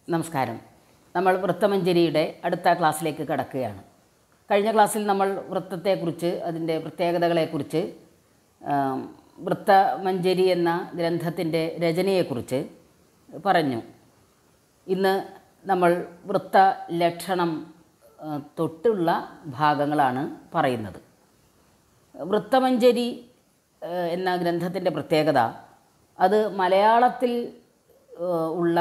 നമസ്കാരം. നമ്മൾ വൃത്തമഞ്ജരിയുടെ അടുത്ത ക്ലാസ്സിലേക്ക് കടക്കുകയാണ്. കഴിഞ്ഞ ക്ലാസ്സിൽ നമ്മൾ വൃത്തത്തെക്കുറിച്ച് അതിൻ്റെ പ്രത്യേകതകളെക്കുറിച്ച് വൃത്തമഞ്ജരി എന്ന ഗ്രന്ഥത്തിൻ്റെ രചനയെക്കുറിച്ച് പറഞ്ഞു. ഇന്ന് നമ്മൾ വൃത്ത ലക്ഷണം തൊട്ടുള്ള ഭാഗങ്ങളാണ് പറയുന്നത്. വൃത്തമഞ്ജരി എന്ന ഗ്രന്ഥത്തിൻ്റെ പ്രത്യേകത അത് മലയാളത്തിൽ ഉള്ള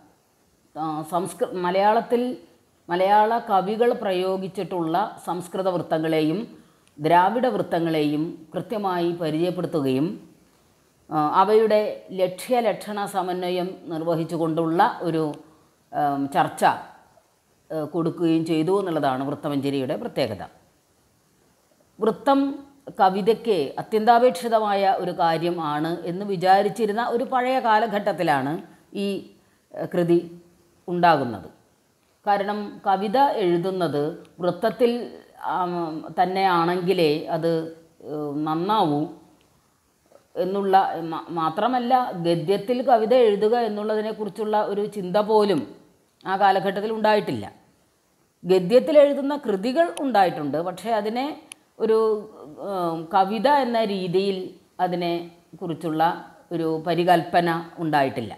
മലയാള കവികൾ പ്രയോഗിച്ചിട്ടുള്ള സംസ്കൃത വൃത്തങ്ങളെയും ദ്രാവിഡ വൃത്തങ്ങളെയും കൃത്യമായി പരിചയപ്പെടുത്തുകയും അവയുടെ ലക്ഷ്യലക്ഷണ സമന്വയം നിർവഹിച്ചുകൊണ്ടുള്ള ഒരു ചർച്ച കൊടുക്കുകയും ചെയ്തു എന്നുള്ളതാണ് വൃത്തമഞ്ജരിയുടെ പ്രത്യേകത. വൃത്തം കവിതയ്ക്ക് അത്യന്താപേക്ഷിതമായ ഒരു കാര്യം ആണ് എന്ന് വിചാരിച്ചിരുന്ന ഒരു പഴയ കാലഘട്ടത്തിലാണ് ഈ കൃതി ഉണ്ടാകുന്നത്. കാരണം കവിത എഴുതുന്നത് വൃത്തത്തിൽ തന്നെയാണെങ്കിലേ അത് നന്നാവൂ എന്നുള്ള, മാത്രമല്ല ഗദ്യത്തിൽ കവിത എഴുതുക എന്നുള്ളതിനെക്കുറിച്ചുള്ള ഒരു ചിന്ത പോലും ആ കാലഘട്ടത്തിൽ ഉണ്ടായിട്ടില്ല. ഗദ്യത്തിൽ എഴുതുന്ന കൃതികൾ ഉണ്ടായിട്ടുണ്ട്, പക്ഷേ അതിനെ ഒരു കവിത എന്ന രീതിയിൽ അതിനെ കുറിച്ചുള്ള ഒരു പരികൽപ്പന ഉണ്ടായിട്ടില്ല.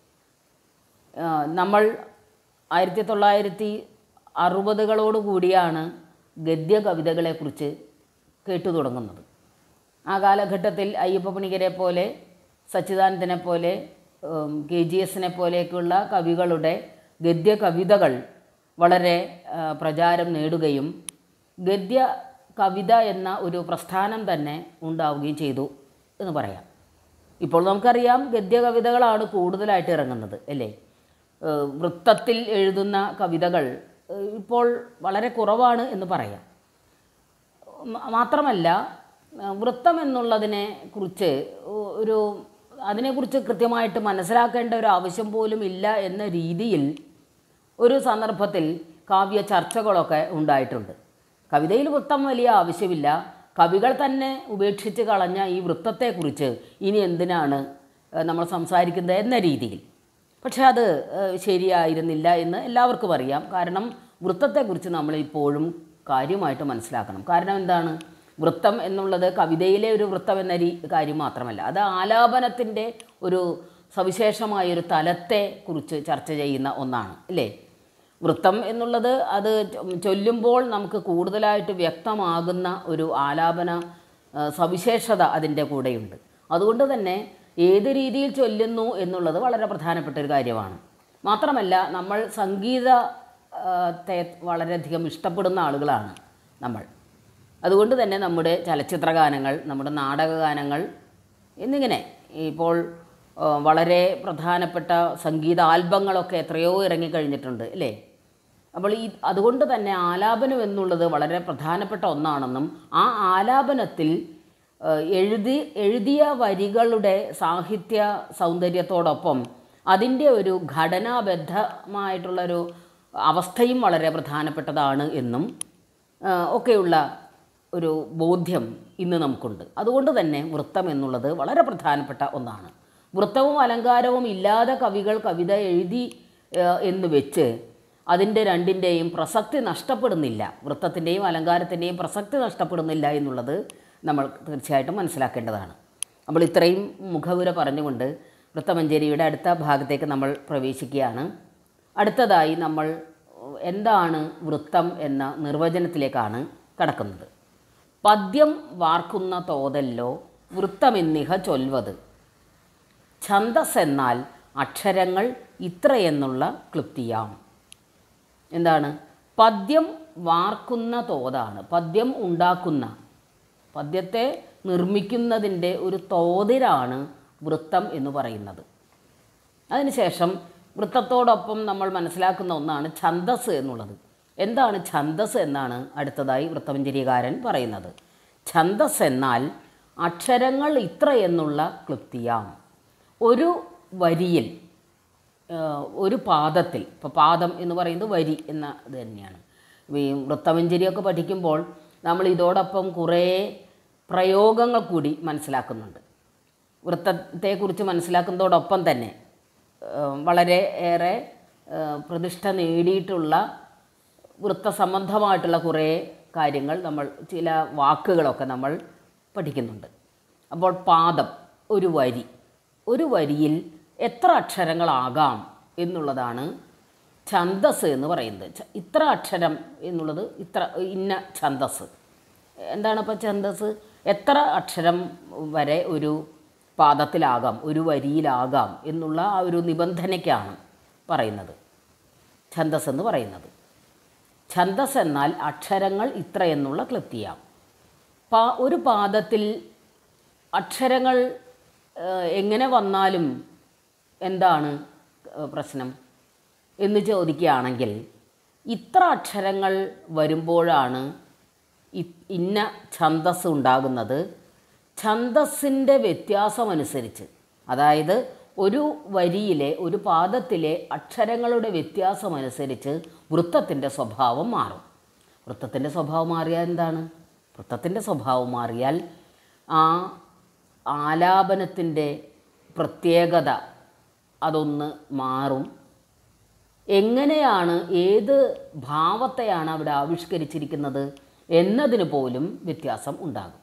നമ്മൾ 1960കളോടുകൂടിയാണ് ഗദ്യ കവിതകളെക്കുറിച്ച് കേട്ടു തുടങ്ങുന്നത്. ആ കാലഘട്ടത്തിൽ അയ്യപ്പപ്പണിക്കരെ പോലെ, സച്ചിദാനന്ദനെ പോലെ, KGS പോലെയൊക്കെയുള്ള കവികളുടെ ഗദ്യ കവിതകൾ വളരെ പ്രചാരം നേടുകയും ഗദ്യ കവിത എന്ന ഒരു പ്രസ്ഥാനം തന്നെ ഉണ്ടാവുകയും ചെയ്തു എന്ന് പറയാം. ഇപ്പോൾ നമുക്കറിയാം ഗദ്യ കവിതകളാണ് കൂടുതലായിട്ട് ഇറങ്ങുന്നത്, അല്ലേ? വൃത്തത്തിൽ എഴുതുന്ന കവിതകൾ ഇപ്പോൾ വളരെ കുറവാണ് എന്ന് പറയാം. മാത്രമല്ല വൃത്തം എന്നുള്ളതിനെ കുറിച്ച് അതിനെക്കുറിച്ച് കൃത്യമായിട്ട് മനസ്സിലാക്കേണ്ട ഒരു ആവശ്യം പോലും ഇല്ല എന്ന രീതിയിൽ ഒരു സന്ദർഭത്തിൽ കാവ്യ ചർച്ചകളൊക്കെ ഉണ്ടായിട്ടുണ്ട്. കവിതയിൽ വൃത്തം വലിയ ആവശ്യമില്ല, കവികൾ തന്നെ ഉപേക്ഷിച്ച് കളഞ്ഞ ഈ വൃത്തത്തെക്കുറിച്ച് ഇനി എന്തിനാണ് നമ്മൾ സംസാരിക്കുന്നത് എന്ന രീതിയിൽ. പക്ഷേ അത് ശരിയായിരുന്നില്ല എന്ന് എല്ലാവർക്കും അറിയാം. കാരണം വൃത്തത്തെക്കുറിച്ച് നമ്മളിപ്പോഴും കാര്യമായിട്ട് മനസ്സിലാക്കണം. കാരണം എന്താണ്? വൃത്തം എന്നുള്ളത് കവിതയിലെ ഒരു വൃത്തം എന്ന കാര്യം മാത്രമല്ല, അത് ആലാപനത്തിൻ്റെ ഒരു സവിശേഷമായൊരു തലത്തെ കുറിച്ച് ചർച്ച ചെയ്യുന്ന ഒന്നാണ്, അല്ലേ? വൃത്തം എന്നുള്ളത് അത് ചൊല്ലുമ്പോൾ നമുക്ക് കൂടുതലായിട്ട് വ്യക്തമാകുന്ന ഒരു ആലാപന സവിശേഷത അതിൻ്റെ കൂടെയുണ്ട്. അതുകൊണ്ട് തന്നെ ഏത് രീതിയിൽ ചൊല്ലുന്നു എന്നുള്ളത് വളരെ പ്രധാനപ്പെട്ട ഒരു കാര്യമാണ്. മാത്രമല്ല നമ്മൾ സംഗീതത്തെ വളരെയധികം ഇഷ്ടപ്പെടുന്ന ആളുകളാണ് നമ്മൾ. അതുകൊണ്ട് തന്നെ നമ്മുടെ ചലച്ചിത്ര ഗാനങ്ങൾ, നമ്മുടെ നാടകഗാനങ്ങൾ എന്നിങ്ങനെ ഇപ്പോൾ വളരെ പ്രധാനപ്പെട്ട സംഗീത ആൽബങ്ങളൊക്കെ എത്രയോ ഇറങ്ങിക്കഴിഞ്ഞിട്ടുണ്ട്, അല്ലേ? അപ്പോൾ അതുകൊണ്ട് തന്നെ ആലാപനം എന്നുള്ളത് വളരെ പ്രധാനപ്പെട്ട ഒന്നാണെന്നും ആ ആലാപനത്തിൽ എഴുതിയ വരികളുടെ സാഹിത്യ സൗന്ദര്യത്തോടൊപ്പം അതിൻ്റെ ഒരു ഘടനാബദ്ധമായിട്ടുള്ളൊരു അവസ്ഥയും വളരെ പ്രധാനപ്പെട്ടതാണ് എന്നും ഒക്കെയുള്ള ഒരു ബോധ്യം ഇന്ന് നമുക്കുണ്ട്. അതുകൊണ്ട് തന്നെ വൃത്തം എന്നുള്ളത് വളരെ പ്രധാനപ്പെട്ട ഒന്നാണ്. വൃത്തവും അലങ്കാരവും ഇല്ലാതെ കവികൾ കവിത എഴുതി എന്ന് വെച്ച് അതിൻ്റെ രണ്ടിൻ്റെയും പ്രസക്തി നഷ്ടപ്പെടുന്നില്ല, വൃത്തത്തിൻ്റെയും അലങ്കാരത്തിൻ്റെയും പ്രസക്തി നഷ്ടപ്പെടുന്നില്ല എന്നുള്ളത് നമ്മൾ തീർച്ചയായിട്ടും മനസ്സിലാക്കേണ്ടതാണ്. അപ്പോൾ ഇത്രയും മുഖവുര പറഞ്ഞുകൊണ്ട് വൃത്തമഞ്ജരിയുടെ അടുത്ത ഭാഗത്തേക്ക് നമ്മൾ പ്രവേശിക്കുകയാണ്. അടുത്തതായി നമ്മൾ എന്താണ് വൃത്തം എന്ന നിർവചനത്തിലേക്കാണ് കടക്കുന്നത്. പദ്യം വാർക്കുന്ന തോതല്ലോ വൃത്തമെന്നിഹ ചൊൽവത്. ഛന്ദസ് എന്നാൽ അക്ഷരങ്ങൾ ഇത്രയെന്നുള്ള ക്ലുപ്തിയാം. എന്താണ്? പദ്യം വാർക്കുന്ന തോതാണ്, പദ്യം ഉണ്ടാക്കുന്ന, പദ്യത്തെ നിർമ്മിക്കുന്നതിൻ്റെ ഒരു തോതിലാണ് വൃത്തം എന്ന് പറയുന്നത്. അതിനുശേഷം വൃത്തത്തോടൊപ്പം നമ്മൾ മനസ്സിലാക്കുന്ന ഒന്നാണ് ഛന്ദസ് എന്നുള്ളത്. എന്താണ് ഛന്ദസ് എന്നാണ് അടുത്തതായി വൃത്തമഞ്ജരികാരൻ പറയുന്നത്. ഛന്ദസ് എന്നാൽ അക്ഷരങ്ങൾ ഇത്ര എന്നുള്ള ക്ലുപ്തിയാം. ഒരു വരിയിൽ, ഒരു പാദത്തിൽ, ഇപ്പോൾ പാദം എന്ന് പറയുന്നത് വരി എന്ന ഇത് തന്നെയാണ്. ഈ വൃത്തമഞ്ജരിയൊക്കെ പഠിക്കുമ്പോൾ നമ്മൾ ഇതോടൊപ്പം കുറേ പ്രയോഗങ്ങൾ കൂടി മനസ്സിലാക്കുന്നുണ്ട്. വൃത്തത്തെക്കുറിച്ച് മനസ്സിലാക്കുന്നതോടൊപ്പം തന്നെ വളരെ ഏറെ പ്രതിഷ്ഠ നേടിയിട്ടുള്ള വൃത്തസംബന്ധമായിട്ടുള്ള കുറേ കാര്യങ്ങൾ നമ്മൾ ചില വാക്കുകളൊക്കെ നമ്മൾ പഠിക്കുന്നുണ്ട്. അപ്പോൾ പാദം, ഒരു വരിയിൽ എത്ര അക്ഷരങ്ങളാകാം എന്നുള്ളതാണ് ഛന്ദസ് എന്ന് പറയുന്നത്. ഇത്ര അക്ഷരം എന്നുള്ളത് ഇന്ന ഛന്ദസ്. എന്താണ് അപ്പോൾ ഛന്ദസ്? എത്ര അക്ഷരം വരെ ഒരു പാദത്തിലാകാം, ഒരു വരിയിലാകാം എന്നുള്ള ആ ഒരു നിബന്ധനയ്ക്കാണ് പറയുന്നത് ഛന്ദസ് എന്ന് പറയുന്നത്. ഛന്ദസ് എന്നാൽ അക്ഷരങ്ങൾ ഇത്ര എന്നുള്ള ക്ലിപ്തിയാണ്. ഒരു പാദത്തിൽ അക്ഷരങ്ങൾ എങ്ങനെ വന്നാലും എന്താണ് പ്രശ്നം എന്ന് ചോദിക്കുകയാണെങ്കിൽ, ഇത്ര അക്ഷരങ്ങൾ വരുമ്പോഴാണ് ഇന്ന ഛന്ദസ് ഉണ്ടാകുന്നത്. ഛന്ദസ്സിൻ്റെ വ്യത്യാസമനുസരിച്ച്, അതായത് ഒരു വരിയിലെ, ഒരു പാദത്തിലെ അക്ഷരങ്ങളുടെ വ്യത്യാസമനുസരിച്ച് വൃത്തത്തിൻ്റെ സ്വഭാവം മാറും. വൃത്തത്തിൻ്റെ സ്വഭാവം മാറിയാൽ എന്താണ്? വൃത്തത്തിൻ്റെ സ്വഭാവം മാറിയാൽ ആ ആലാപനത്തിൻ്റെ പ്രത്യേകത അതൊന്ന് മാറും. എങ്ങനെയാണ്, ഏത് ഭാവത്തെയാണ് അവിടെ ആവിഷ്കരിച്ചിരിക്കുന്നത് എന്നതിന് പോലും വ്യത്യാസം ഉണ്ടാകും.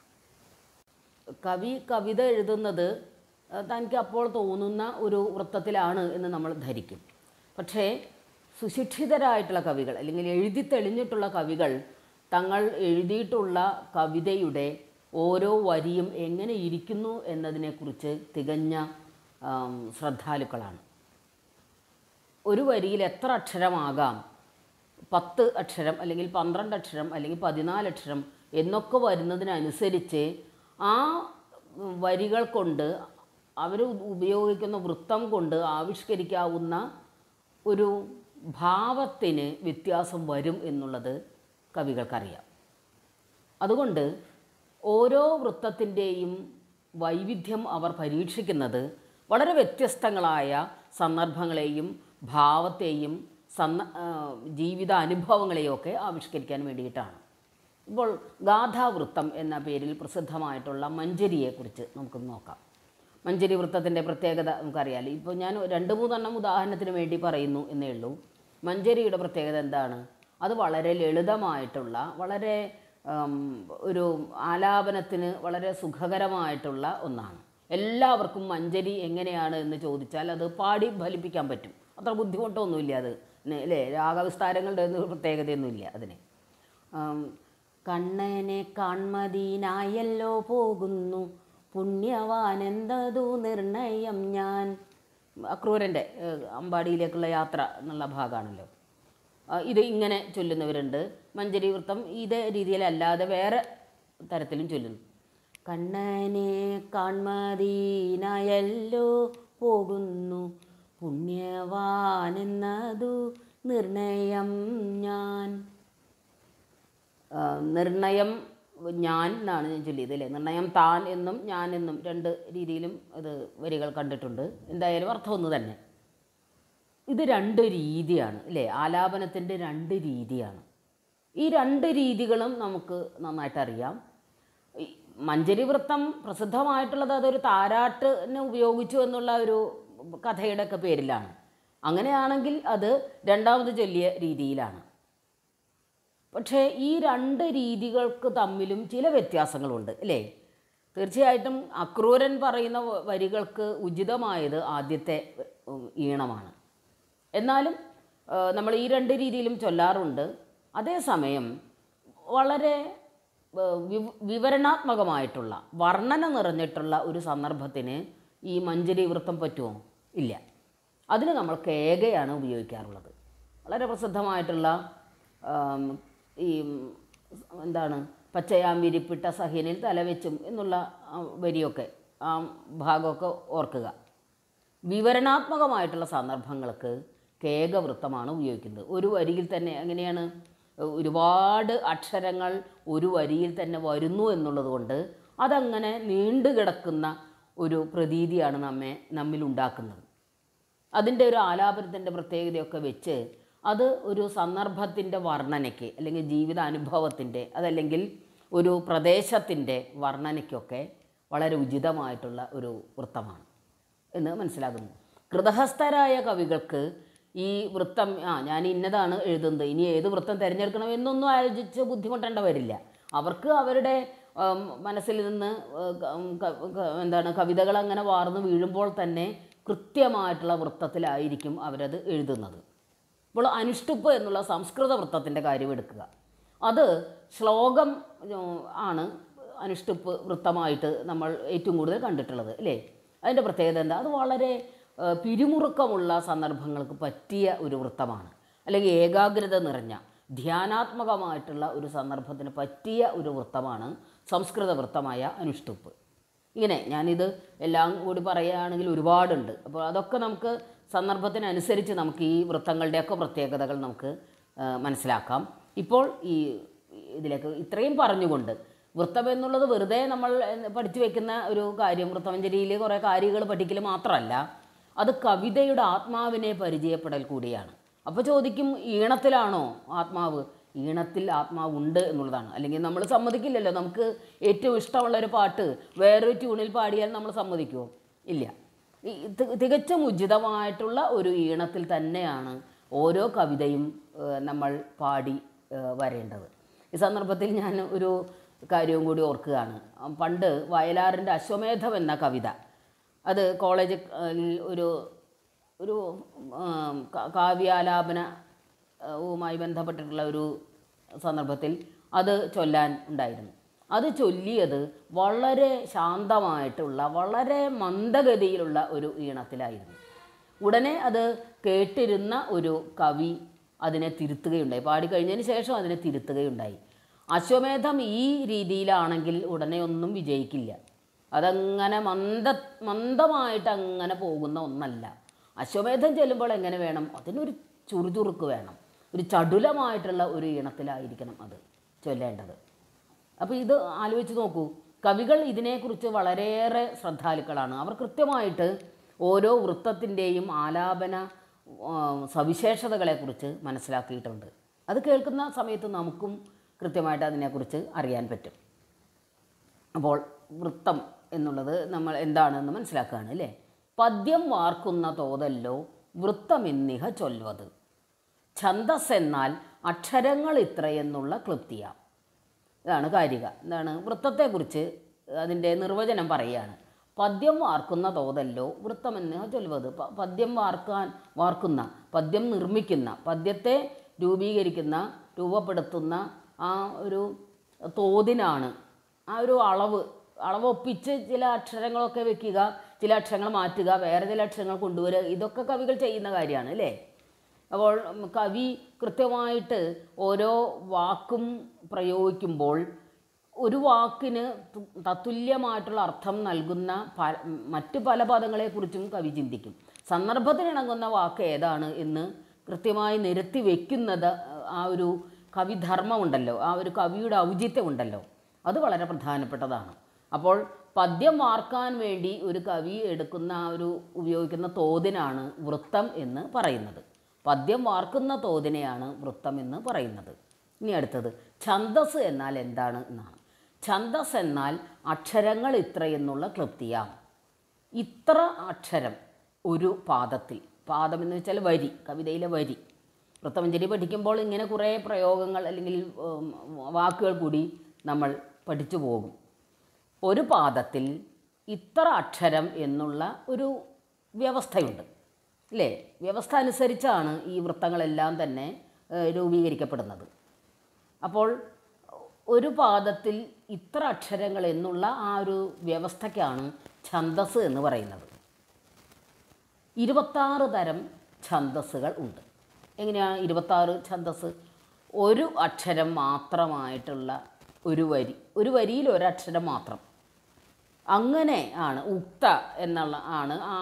കവിത എഴുതുന്നത് തനിക്ക് അപ്പോൾ തോന്നുന്ന ഒരു വൃത്തത്തിലാണ് എന്ന് നമ്മൾ ധരിക്കും. പക്ഷേ സുശിക്ഷിതരായിട്ടുള്ള കവികൾ, അല്ലെങ്കിൽ എഴുതി തെളിഞ്ഞിട്ടുള്ള കവികൾ തങ്ങൾ എഴുതിയിട്ടുള്ള കവിതയുടെ ഓരോ വരിയും എങ്ങനെ ഇരിക്കുന്നു എന്നതിനെക്കുറിച്ച് തികഞ്ഞ ശ്രദ്ധാലുക്കളാണ്. ഒരു വരിയിൽ എത്ര അക്ഷരമാകാം, 10 അക്ഷരം അല്ലെങ്കിൽ 12 അക്ഷരം അല്ലെങ്കിൽ 14 അക്ഷരം എന്നൊക്കെ വരുന്നതിനനുസരിച്ച് ആ വരികൾ കൊണ്ട്, അവർ ഉപയോഗിക്കുന്ന വൃത്തം കൊണ്ട് ആവിഷ്കരിക്കാവുന്ന ഒരു ഭാവത്തിന് വ്യത്യാസം വരും എന്നുള്ളത് കവികൾക്കറിയാം. അതുകൊണ്ട് ഓരോ വൃത്തത്തിൻ്റെയും വൈവിധ്യം അവർ പരീക്ഷിക്കുന്നത് വളരെ വ്യത്യസ്തങ്ങളായ സന്ദർഭങ്ങളെയും ഭാവത്തെയും ജീവിതാനുഭവങ്ങളെയും ഒക്കെ ആവിഷ്കരിക്കാൻ വേണ്ടിയിട്ടാണ്. ഇപ്പോൾ ഗാഥാവൃത്തം എന്ന പേരിൽ പ്രസിദ്ധമായിട്ടുള്ള മഞ്ജരിയെക്കുറിച്ച് നമുക്ക് നോക്കാം. മഞ്ജരി വൃത്തത്തിൻ്റെ പ്രത്യേകത നമുക്കറിയാമല്ലോ. ഇപ്പോൾ ഞാൻ 2-3 ഉദാഹരണത്തിന് വേണ്ടി പറയുന്നു എന്നേ ഉള്ളൂ. മഞ്ജരിയുടെ പ്രത്യേകത എന്താണ്? അത് വളരെ ലളിതമായിട്ടുള്ള, വളരെ ഒരു ആലാപനത്തിന് വളരെ സുഖകരമായിട്ടുള്ള ഒന്നാണ്. എല്ലാവർക്കും മഞ്ജരി എങ്ങനെയാണ് എന്ന് ചോദിച്ചാൽ അത് പാടി ഫലിപ്പിക്കാൻ പറ്റും. അത്ര ബുദ്ധിമുട്ടൊന്നുമില്ല അത്, അല്ലേ? രാഗവിസ്താരങ്ങളുടെ ഒന്നും പ്രത്യേകതയൊന്നുമില്ല അതിന്. കണ്ണനെ കാൺമദീനായല്ലോ പോകുന്നു, പുണ്യവാനെന്തതു നിർണയം ഞാൻ. അക്രൂരൻ്റെ അമ്പാടിയിലേക്കുള്ള യാത്ര എന്നുള്ള ഭാഗമാണല്ലോ. ഇത് ഇങ്ങനെ ചൊല്ലുന്നവരുണ്ട്. മഞ്ജരി വൃത്തം ഇതേ രീതിയിലല്ലാതെ വേറെ തരത്തിലും ചൊല്ലുന്നു. കണ്ണനെ കാൺമദീനായല്ലോ പോകുന്നു, പുണ്യവാനെന്നതു നിർണയം ഞാൻ. നിർണയം ഞാൻ എന്നാണ് ഞാൻ ചൊല്ലിയത്, അല്ലേ? നിർണയം താൻ എന്നും ഞാൻ എന്നും 2 രീതിയിലും ഇത് വരികൾ കണ്ടിട്ടുണ്ട്. എന്തായാലും അർത്ഥം ഒന്ന് തന്നെ. ഇത് 2 രീതിയാണ്, അല്ലേ? ആലാപനത്തിൻ്റെ 2 രീതിയാണ്. ഈ 2 രീതികളും നമുക്ക് നന്നായിട്ടറിയാം. മഞ്ജരി വൃത്തം പ്രസിദ്ധമായിട്ടുള്ളത് അതൊരു താരാട്ടിനെ ഉപയോഗിച്ചു എന്നുള്ള ഒരു കഥയുടെ ഒക്കെ പേരിലാണ്. അങ്ങനെയാണെങ്കിൽ അത് രണ്ടാമത് ചൊല്ലിയ രീതിയിലാണ്. പക്ഷേ ഈ 2 രീതികൾക്ക് തമ്മിലും ചില വ്യത്യാസങ്ങളുണ്ട്, അല്ലേ? തീർച്ചയായിട്ടും അക്രൂരൻ പറയുന്ന വരികൾക്ക് ഉചിതമായത് ആദ്യത്തെ ഈണമാണ്. എന്നാലും നമ്മൾ ഈ 2 രീതിയിലും ചൊല്ലാറുണ്ട്. അതേസമയം വളരെ വിവരണാത്മകമായിട്ടുള്ള, വർണ്ണന നിറഞ്ഞിട്ടുള്ള ഒരു സന്ദർഭത്തിന് ഈ മഞ്ജരി വൃത്തം പറ്റുമോ? ഇല്ല. അതിന് നമ്മൾ കേകയാണ് ഉപയോഗിക്കാറുള്ളത്. വളരെ പ്രസിദ്ധമായിട്ടുള്ള ഈ എന്താണ്, പച്ചയാം വിരിപ്പിട്ട സഹ്യനിൽ തലവെച്ചും എന്നുള്ള വരിയൊക്കെ, ആ ഭാഗമൊക്കെ ഓർക്കുക. വിവരണാത്മകമായിട്ടുള്ള സന്ദർഭങ്ങൾക്ക് കേകവൃത്തമാണ് ഉപയോഗിക്കുന്നത്. ഒരു വരിയിൽ തന്നെ എങ്ങനെയാണ് ഒരുപാട് അക്ഷരങ്ങൾ ഒരു വരിയിൽ തന്നെ വരുന്നു എന്നുള്ളത് കൊണ്ട് അതങ്ങനെ നീണ്ടു കിടക്കുന്ന ഒരു പ്രതീതിയാണ് നമ്മിൽ ഉണ്ടാക്കുന്നത്. അതിൻ്റെ ഒരു ആലാപനത്തിൻ്റെ പ്രത്യേകതയൊക്കെ വെച്ച് അത് ഒരു സന്ദർഭത്തിൻ്റെ വർണ്ണനയ്ക്ക്, അല്ലെങ്കിൽ ജീവിതാനുഭവത്തിൻ്റെ, അതല്ലെങ്കിൽ ഒരു പ്രദേശത്തിൻ്റെ വർണ്ണനയ്ക്കൊക്കെ വളരെ ഉചിതമായിട്ടുള്ള ഒരു വൃത്തമാണ് എന്ന് മനസ്സിലാകുന്നു. കൃതഹസ്ഥരായ കവികൾക്ക് ഈ വൃത്തം ഞാൻ ഇന്നതാണ് എഴുതുന്നത്, ഇനി ഏത് വൃത്തം തിരഞ്ഞെടുക്കണം എന്നൊന്നും ആലോചിച്ച് ബുദ്ധിമുട്ടേണ്ട വരില്ല. അവർക്ക് അവരുടെ മനസ്സിൽ നിന്ന് കവിതകൾ അങ്ങനെ വാർന്ന് വീഴുമ്പോൾ തന്നെ കൃത്യമായിട്ടുള്ള വൃത്തത്തിലായിരിക്കും അവരത് എഴുതുന്നത്. ഇപ്പോൾ അനുഷ്ടുപ്പ് എന്നുള്ള സംസ്കൃത വൃത്തത്തിൻ്റെ കാര്യം എടുക്കുക. അത് ശ്ലോകം ആണ് അനുഷ്ടുപ്പ് വൃത്തമായിട്ട് നമ്മൾ ഏറ്റവും കൂടുതൽ കണ്ടിട്ടുള്ളത് അല്ലേ. അതിൻ്റെ പ്രത്യേകത എന്താ? അത് വളരെ പിരിമുറുക്കമുള്ള സന്ദർഭങ്ങൾക്ക് പറ്റിയ ഒരു വൃത്തമാണ്, അല്ലെങ്കിൽ ഏകാഗ്രത നിറഞ്ഞ ധ്യാനാത്മകമായിട്ടുള്ള ഒരു സന്ദർഭത്തിന് പറ്റിയ ഒരു വൃത്തമാണ് സംസ്കൃത വൃത്തമായ അനുഷ്ടുപ്പ്. ഇങ്ങനെ ഞാനിത് എല്ലാം കൂടി പറയുകയാണെങ്കിൽ ഒരുപാടുണ്ട്. അപ്പോൾ അതൊക്കെ നമുക്ക് സന്ദർഭത്തിനനുസരിച്ച് നമുക്ക് ഈ വൃത്തങ്ങളുടെയൊക്കെ പ്രത്യേകതകൾ നമുക്ക് മനസ്സിലാക്കാം. ഇപ്പോൾ ഈ ഇതിലേക്ക് ഇത്രയും പറഞ്ഞുകൊണ്ട്, വൃത്തം എന്നുള്ളത് വെറുതെ നമ്മൾ പഠിച്ചു വയ്ക്കുന്ന ഒരു കാര്യം, വൃത്തമഞ്ജരിയിൽ കുറേ കാര്യങ്ങൾ പഠിക്കൽ മാത്രമല്ല, അത് കവിതയുടെ ആത്മാവിനെ പരിചയപ്പെടൽ കൂടിയാണ്. അപ്പോൾ ചോദിക്കും, ഈണത്തിലാണോ ആത്മാവ്? ഈണത്തിൽ ആത്മാവുണ്ട് എന്നുള്ളതാണ്. അല്ലെങ്കിൽ നമ്മൾ സമ്മതിക്കില്ലല്ലോ. നമുക്ക് ഏറ്റവും ഇഷ്ടമുള്ളൊരു പാട്ട് വേറൊരു ട്യൂണിൽ പാടിയാൽ നമ്മൾ സമ്മതിക്കുമോ? ഇല്ല. തികച്ചും ഉചിതമായിട്ടുള്ള ഒരു ഈണത്തിൽ തന്നെയാണ് ഓരോ കവിതയും നമ്മൾ പാടി വരേണ്ടത്. ഈ സന്ദർഭത്തിൽ ഞാൻ ഒരു കാര്യവും കൂടി ഓർക്കുകയാണ്. പണ്ട് വയലാറിൻ്റെ അശ്വമേധം എന്ന കവിത, അത് കോളേജിൽ ഒരു ഒരു കാവ്യാലാപനവുമായി ബന്ധപ്പെട്ടിട്ടുള്ള ഒരു സന്ദർഭത്തിൽ അത് ചൊല്ലാൻ ഉണ്ടായിരുന്നു. അത് ചൊല്ലിയത് വളരെ ശാന്തമായിട്ടുള്ള, വളരെ മന്ദഗതിയിലുള്ള ഒരു ഈണത്തിലായിരുന്നു. ഉടനെ അത് കേട്ടിരുന്ന ഒരു കവി അതിനെ തിരുത്തുകയുണ്ടായി. പാടിക്കഴിഞ്ഞതിന് ശേഷം അതിനെ തിരുത്തുകയുണ്ടായി. അശ്വമേധം ഈ രീതിയിലാണെങ്കിൽ ഉടനെ ഒന്നും വിജയിക്കില്ല. അതങ്ങനെ മന്ദമായിട്ട് അങ്ങനെ പോകുന്ന ഒന്നല്ല. അശ്വമേധം ചെല്ലുമ്പോൾ എങ്ങനെ വേണം? അതിനൊരു ചുറുചുറുക്ക് വേണം, ഒരു ചടുലമായിട്ടുള്ള ഒരു ഈണത്തിലായിരിക്കണം അത് ചൊല്ലേണ്ടത്. അപ്പോൾ ഇത് ആലോചിച്ച് നോക്കൂ. കവികൾ ഇതിനെക്കുറിച്ച് വളരെയേറെ ശ്രദ്ധാലുക്കളാണ്. അവർ കൃത്യമായിട്ട് ഓരോ വൃത്തത്തിൻ്റെയും ആലാപന സവിശേഷതകളെക്കുറിച്ച് മനസ്സിലാക്കിയിട്ടുണ്ട്. അത് കേൾക്കുന്ന സമയത്ത് നമുക്കും കൃത്യമായിട്ട് അതിനെക്കുറിച്ച് അറിയാൻ പറ്റും. അപ്പോൾ വൃത്തം എന്നുള്ളത് നമ്മൾ എന്താണെന്ന് മനസ്സിലാക്കുകയാണ് അല്ലേ. പദ്യം വാർക്കുന്ന തോതല്ലോ വൃത്തമെന്നിഹ ചൊല്വത്. ഛന്ദസ് എന്നാൽ അക്ഷരങ്ങൾ ഇത്രയെന്നുള്ള ക്ലുപ്തിയാം. ഇതാണ് കാരിക. എന്താണ് വൃത്തത്തെക്കുറിച്ച് അതിൻ്റെ നിർവചനം പറയുകയാണ്. പദ്യം വാർക്കുന്ന തോതല്ലോ വൃത്തമെന്നിഹ ചൊല്വത്. പദ്യം വാർക്കുന്ന, പദ്യം നിർമ്മിക്കുന്ന, പദ്യത്തെ രൂപീകരിക്കുന്ന, രൂപപ്പെടുത്തുന്ന ആ ഒരു തോതിനാണ്, ആ ഒരു അളവൊപ്പിച്ച് ചില അക്ഷരങ്ങളൊക്കെ വെക്കുക, ചില അക്ഷരങ്ങൾ മാറ്റുക, വേറെ ചില അക്ഷരങ്ങൾ കൊണ്ടുവരിക, ഇതൊക്കെ കവികൾ ചെയ്യുന്ന കാര്യമാണ് അല്ലേ. അപ്പോൾ കവി കൃത്യമായിട്ട് ഓരോ വാക്കും പ്രയോഗിക്കുമ്പോൾ ഒരു വാക്കിന് തത്തുല്യമായിട്ടുള്ള അർത്ഥം നൽകുന്ന മറ്റ് പല പദങ്ങളെക്കുറിച്ചും കവി ചിന്തിക്കും. സന്ദർഭത്തിനിണങ്ങുന്ന വാക്ക് ഏതാണ് എന്ന് കൃത്യമായി നിരത്തി വയ്ക്കുന്നത് ആ ഒരു കവിധർമ്മമുണ്ടല്ലോ, ആ ഒരു കവിയുടെ ഔചിത്യമുണ്ടല്ലോ, അത് വളരെ പ്രധാനപ്പെട്ടതാണ്. അപ്പോൾ പദ്യം വാർക്കാൻ വേണ്ടി ഒരു കവി എടുക്കുന്ന ആ ഒരു ഉപയോഗിക്കുന്ന തോതിനാണ് വൃത്തം എന്ന് പറയുന്നത്. പദ്യം വാർക്കുന്ന തോതിനെയാണ് വൃത്തം എന്ന് പറയുന്നത്. ഇനി അടുത്തത് ഛന്ദസ് എന്നാൽ എന്താണ് എന്നാണ്. ഛന്ദസ് എന്നാൽ അക്ഷരങ്ങൾ ഇത്ര എന്നുള്ള ക്ലുപ്തിയാം. ഇത്ര അക്ഷരം ഒരു പാദത്തിൽ, പാദം എന്ന് വെച്ചാൽ വരി, കവിതയിലെ വരി. വൃത്തമഞ്ജരി പഠിക്കുമ്പോൾ ഇങ്ങനെ കുറേ പ്രയോഗങ്ങൾ അല്ലെങ്കിൽ വാക്കുകൾ കൂടി നമ്മൾ പഠിച്ചു പോകും. ഒരു പാദത്തിൽ ഇത്ര അക്ഷരം എന്നുള്ള ഒരു വ്യവസ്ഥയുണ്ട് അല്ലേ. വ്യവസ്ഥ അനുസരിച്ചാണ് ഈ വൃത്തങ്ങളെല്ലാം തന്നെ രൂപീകരിക്കപ്പെടുന്നത്. അപ്പോൾ ഒരു പാദത്തിൽ ഇത്ര അക്ഷരങ്ങൾ എന്നുള്ള ആ ഒരു വ്യവസ്ഥയ്ക്കാണ് ഛന്ദസ് എന്ന് പറയുന്നത്. 26 തരം ഛന്ദസ്സുകൾ ഉണ്ട്. എങ്ങനെയാണ് 26 ഛന്ദസ്? ഒരു അക്ഷരം മാത്രമായിട്ടുള്ള ഒരു വരി, ഒരു വരിയിൽ ഒരക്ഷരം മാത്രം, അങ്ങനെ ആണ് ഉക്ത എന്നുള്ള ആണ് ആ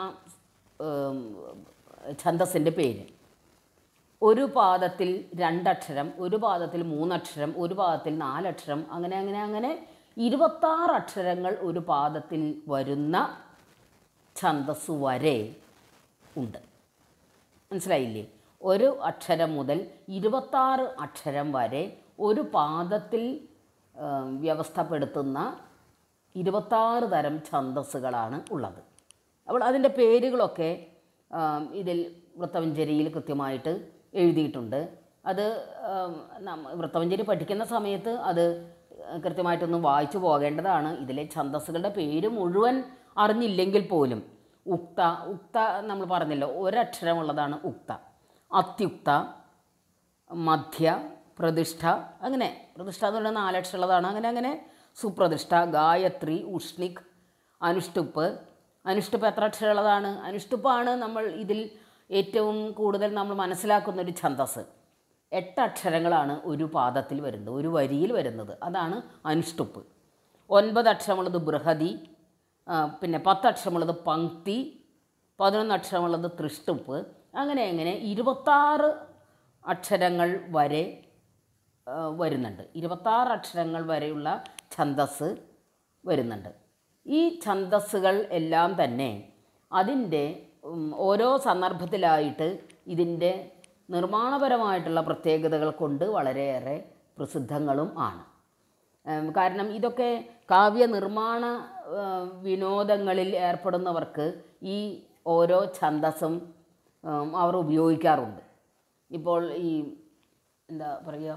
ഛന്ദസ്സിൻ്റെ പേര്. ഒരു പാദത്തിൽ 2 അക്ഷരം, ഒരു പാദത്തിൽ 3 അക്ഷരം, ഒരു പാദത്തിൽ 4 അക്ഷരം, അങ്ങനെ അങ്ങനെ അങ്ങനെ 26 അക്ഷരങ്ങൾ ഒരു പാദത്തിൽ വരുന്ന ഛന്ദസ് വരെ ഉണ്ട്. മനസ്സിലായില്ലേ? ഒരു അക്ഷരം മുതൽ 26 അക്ഷരം വരെ ഒരു പാദത്തിൽ വ്യവസ്ഥപ്പെടുത്തുന്ന 26 തരം ഛന്ദസ്സുകളാണ് ഉള്ളത്. അപ്പോൾ അതിൻ്റെ പേരുകളൊക്കെ ഇതിൽ വൃത്തമഞ്ജരിയിൽ കൃത്യമായിട്ട് എഴുതിയിട്ടുണ്ട്. അത് വൃത്തമഞ്ജരി പഠിക്കുന്ന സമയത്ത് അത് കൃത്യമായിട്ടൊന്ന് വായിച്ചു പോകേണ്ടതാണ്. ഇതിലെ ഛന്ദസ്സുകളുടെ പേര് മുഴുവൻ അറിഞ്ഞില്ലെങ്കിൽ പോലും ഉക്ത നമ്മൾ പറഞ്ഞല്ലോ, ഒരക്ഷരമുള്ളതാണ് ഉക്ത. അത്യുക്ത, മധ്യ, പ്രതിഷ്ഠ, അങ്ങനെ പ്രതിഷ്ഠ എന്ന് പറയുന്നത് 4 അക്ഷരമുള്ളതാണ്. അങ്ങനെ സുപ്രതിഷ്ഠ, ഗായത്രി, ഉഷ്ണിക്, അനുഷ്ടുപ്പ് എത്ര അക്ഷരമുള്ളതാണ്? അനുഷ്ടുപ്പാണ് നമ്മൾ ഇതിൽ ഏറ്റവും കൂടുതൽ നമ്മൾ മനസ്സിലാക്കുന്നൊരു ഛന്ദസ്. 8 അക്ഷരങ്ങളാണ് ഒരു പാദത്തിൽ വരുന്നത്, ഒരു വരിയിൽ വരുന്നത്. അതാണ് അനുഷ്ടുപ്പ്. 9 അക്ഷരമുള്ളത് ബൃഹതി, പിന്നെ 10 അക്ഷരമുള്ളത് പങ്ക്തി, 11 അക്ഷരമുള്ളത് തൃഷ്ടുപ്പ്. അങ്ങനെ 26 അക്ഷരങ്ങൾ വരെ വരുന്നുണ്ട്. 26 അക്ഷരങ്ങൾ വരെയുള്ള ഛന്ദസ് വരുന്നുണ്ട്. ഈ ഛന്ദസ്സുകൾ എല്ലാം തന്നെ അതിൻ്റെ ഓരോ സന്ദർഭത്തിലായിട്ട് ഇതിൻ്റെ നിർമ്മാണപരമായിട്ടുള്ള പ്രത്യേകതകൾ കൊണ്ട് വളരെയേറെ പ്രസിദ്ധങ്ങളും ആണ്. കാരണം ഇതൊക്കെ കാവ്യ നിർമ്മാണ വിനോദങ്ങളിൽ ഏർപ്പെടുന്നവർക്ക് ഈ ഓരോ ഛന്ദസ്സും അവർ ഉപയോഗിക്കാറുണ്ട്. ഇപ്പോൾ ഈ എന്താ പറയുക,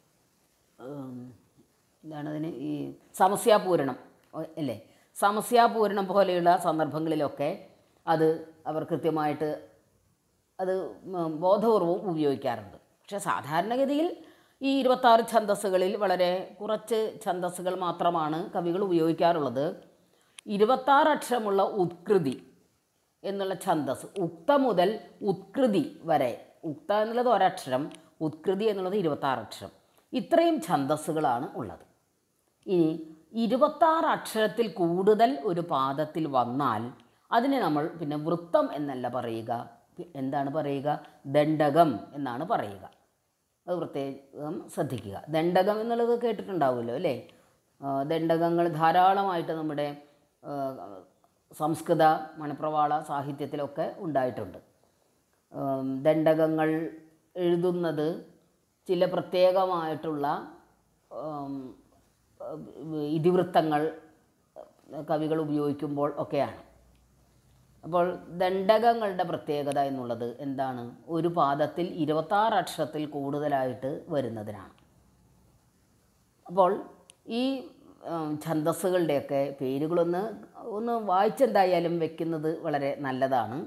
എന്താണതിന്, ഈ സമസ്യാപൂരണം അല്ലേ, സമസ്യാപൂരണം പോലെയുള്ള സന്ദർഭങ്ങളിലൊക്കെ അത് അവർ കൃത്യമായിട്ട് അത് ബോധപൂർവം ഉപയോഗിക്കാറുണ്ട്. പക്ഷേ സാധാരണഗതിയിൽ ഈ 26 ഛന്ദസ്സുകളിൽ വളരെ കുറച്ച് ഛന്ദസ്സുകൾ മാത്രമാണ് കവികൾ ഉപയോഗിക്കാറുള്ളത്. 26 അക്ഷരമുള്ള ഉത്കൃതി എന്നുള്ള ഛന്ദസ്, ഉക്ത മുതൽ ഉത്കൃതി വരെ, ഉക്ത എന്നുള്ളത് ഒരക്ഷരം, ഉത്കൃതി എന്നുള്ളത് 26 അക്ഷരം, ഇത്രയും ഛന്ദസ്സുകളാണ് ഉള്ളത്. ഇനി 26 അക്ഷരത്തിൽ കൂടുതൽ ഒരു പാദത്തിൽ വന്നാൽ അതിനെ നമ്മൾ പിന്നെ വൃത്തം എന്നല്ല പറയുക, എന്താണ് പറയുക? ദണ്ഡകം എന്നാണ് പറയുക. അത് പ്രത്യേകം ശ്രദ്ധിക്കുക. ദണ്ഡകം എന്നുള്ളത് കേട്ടിട്ടുണ്ടാവുമല്ലോ അല്ലേ? ദണ്ഡകങ്ങൾ ധാരാളമായിട്ട് നമ്മുടെ സംസ്കൃത മണിപ്രവാള സാഹിത്യത്തിലൊക്കെ ഉണ്ടായിട്ടുണ്ട്. ദണ്ഡകങ്ങൾ എഴുതുന്നത് ചില പ്രത്യേകമായിട്ടുള്ള ഇതിവൃത്തങ്ങൾ കവികൾ ഉപയോഗിക്കുമ്പോൾ ഒക്കെയാണ്. അപ്പോൾ ദണ്ഡകങ്ങളുടെ പ്രത്യേകത എന്നുള്ളത് എന്താണ്? ഒരു പാദത്തിൽ 26 അക്ഷരത്തിൽ കൂടുതലായിട്ട് വരുന്നതിനാണ്. അപ്പോൾ ഈ ഛന്ദസ്സുകളുടെയൊക്കെ പേരുകളൊന്ന് വായിച്ചെന്തായാലും വെക്കുന്നത് വളരെ നല്ലതാണ്.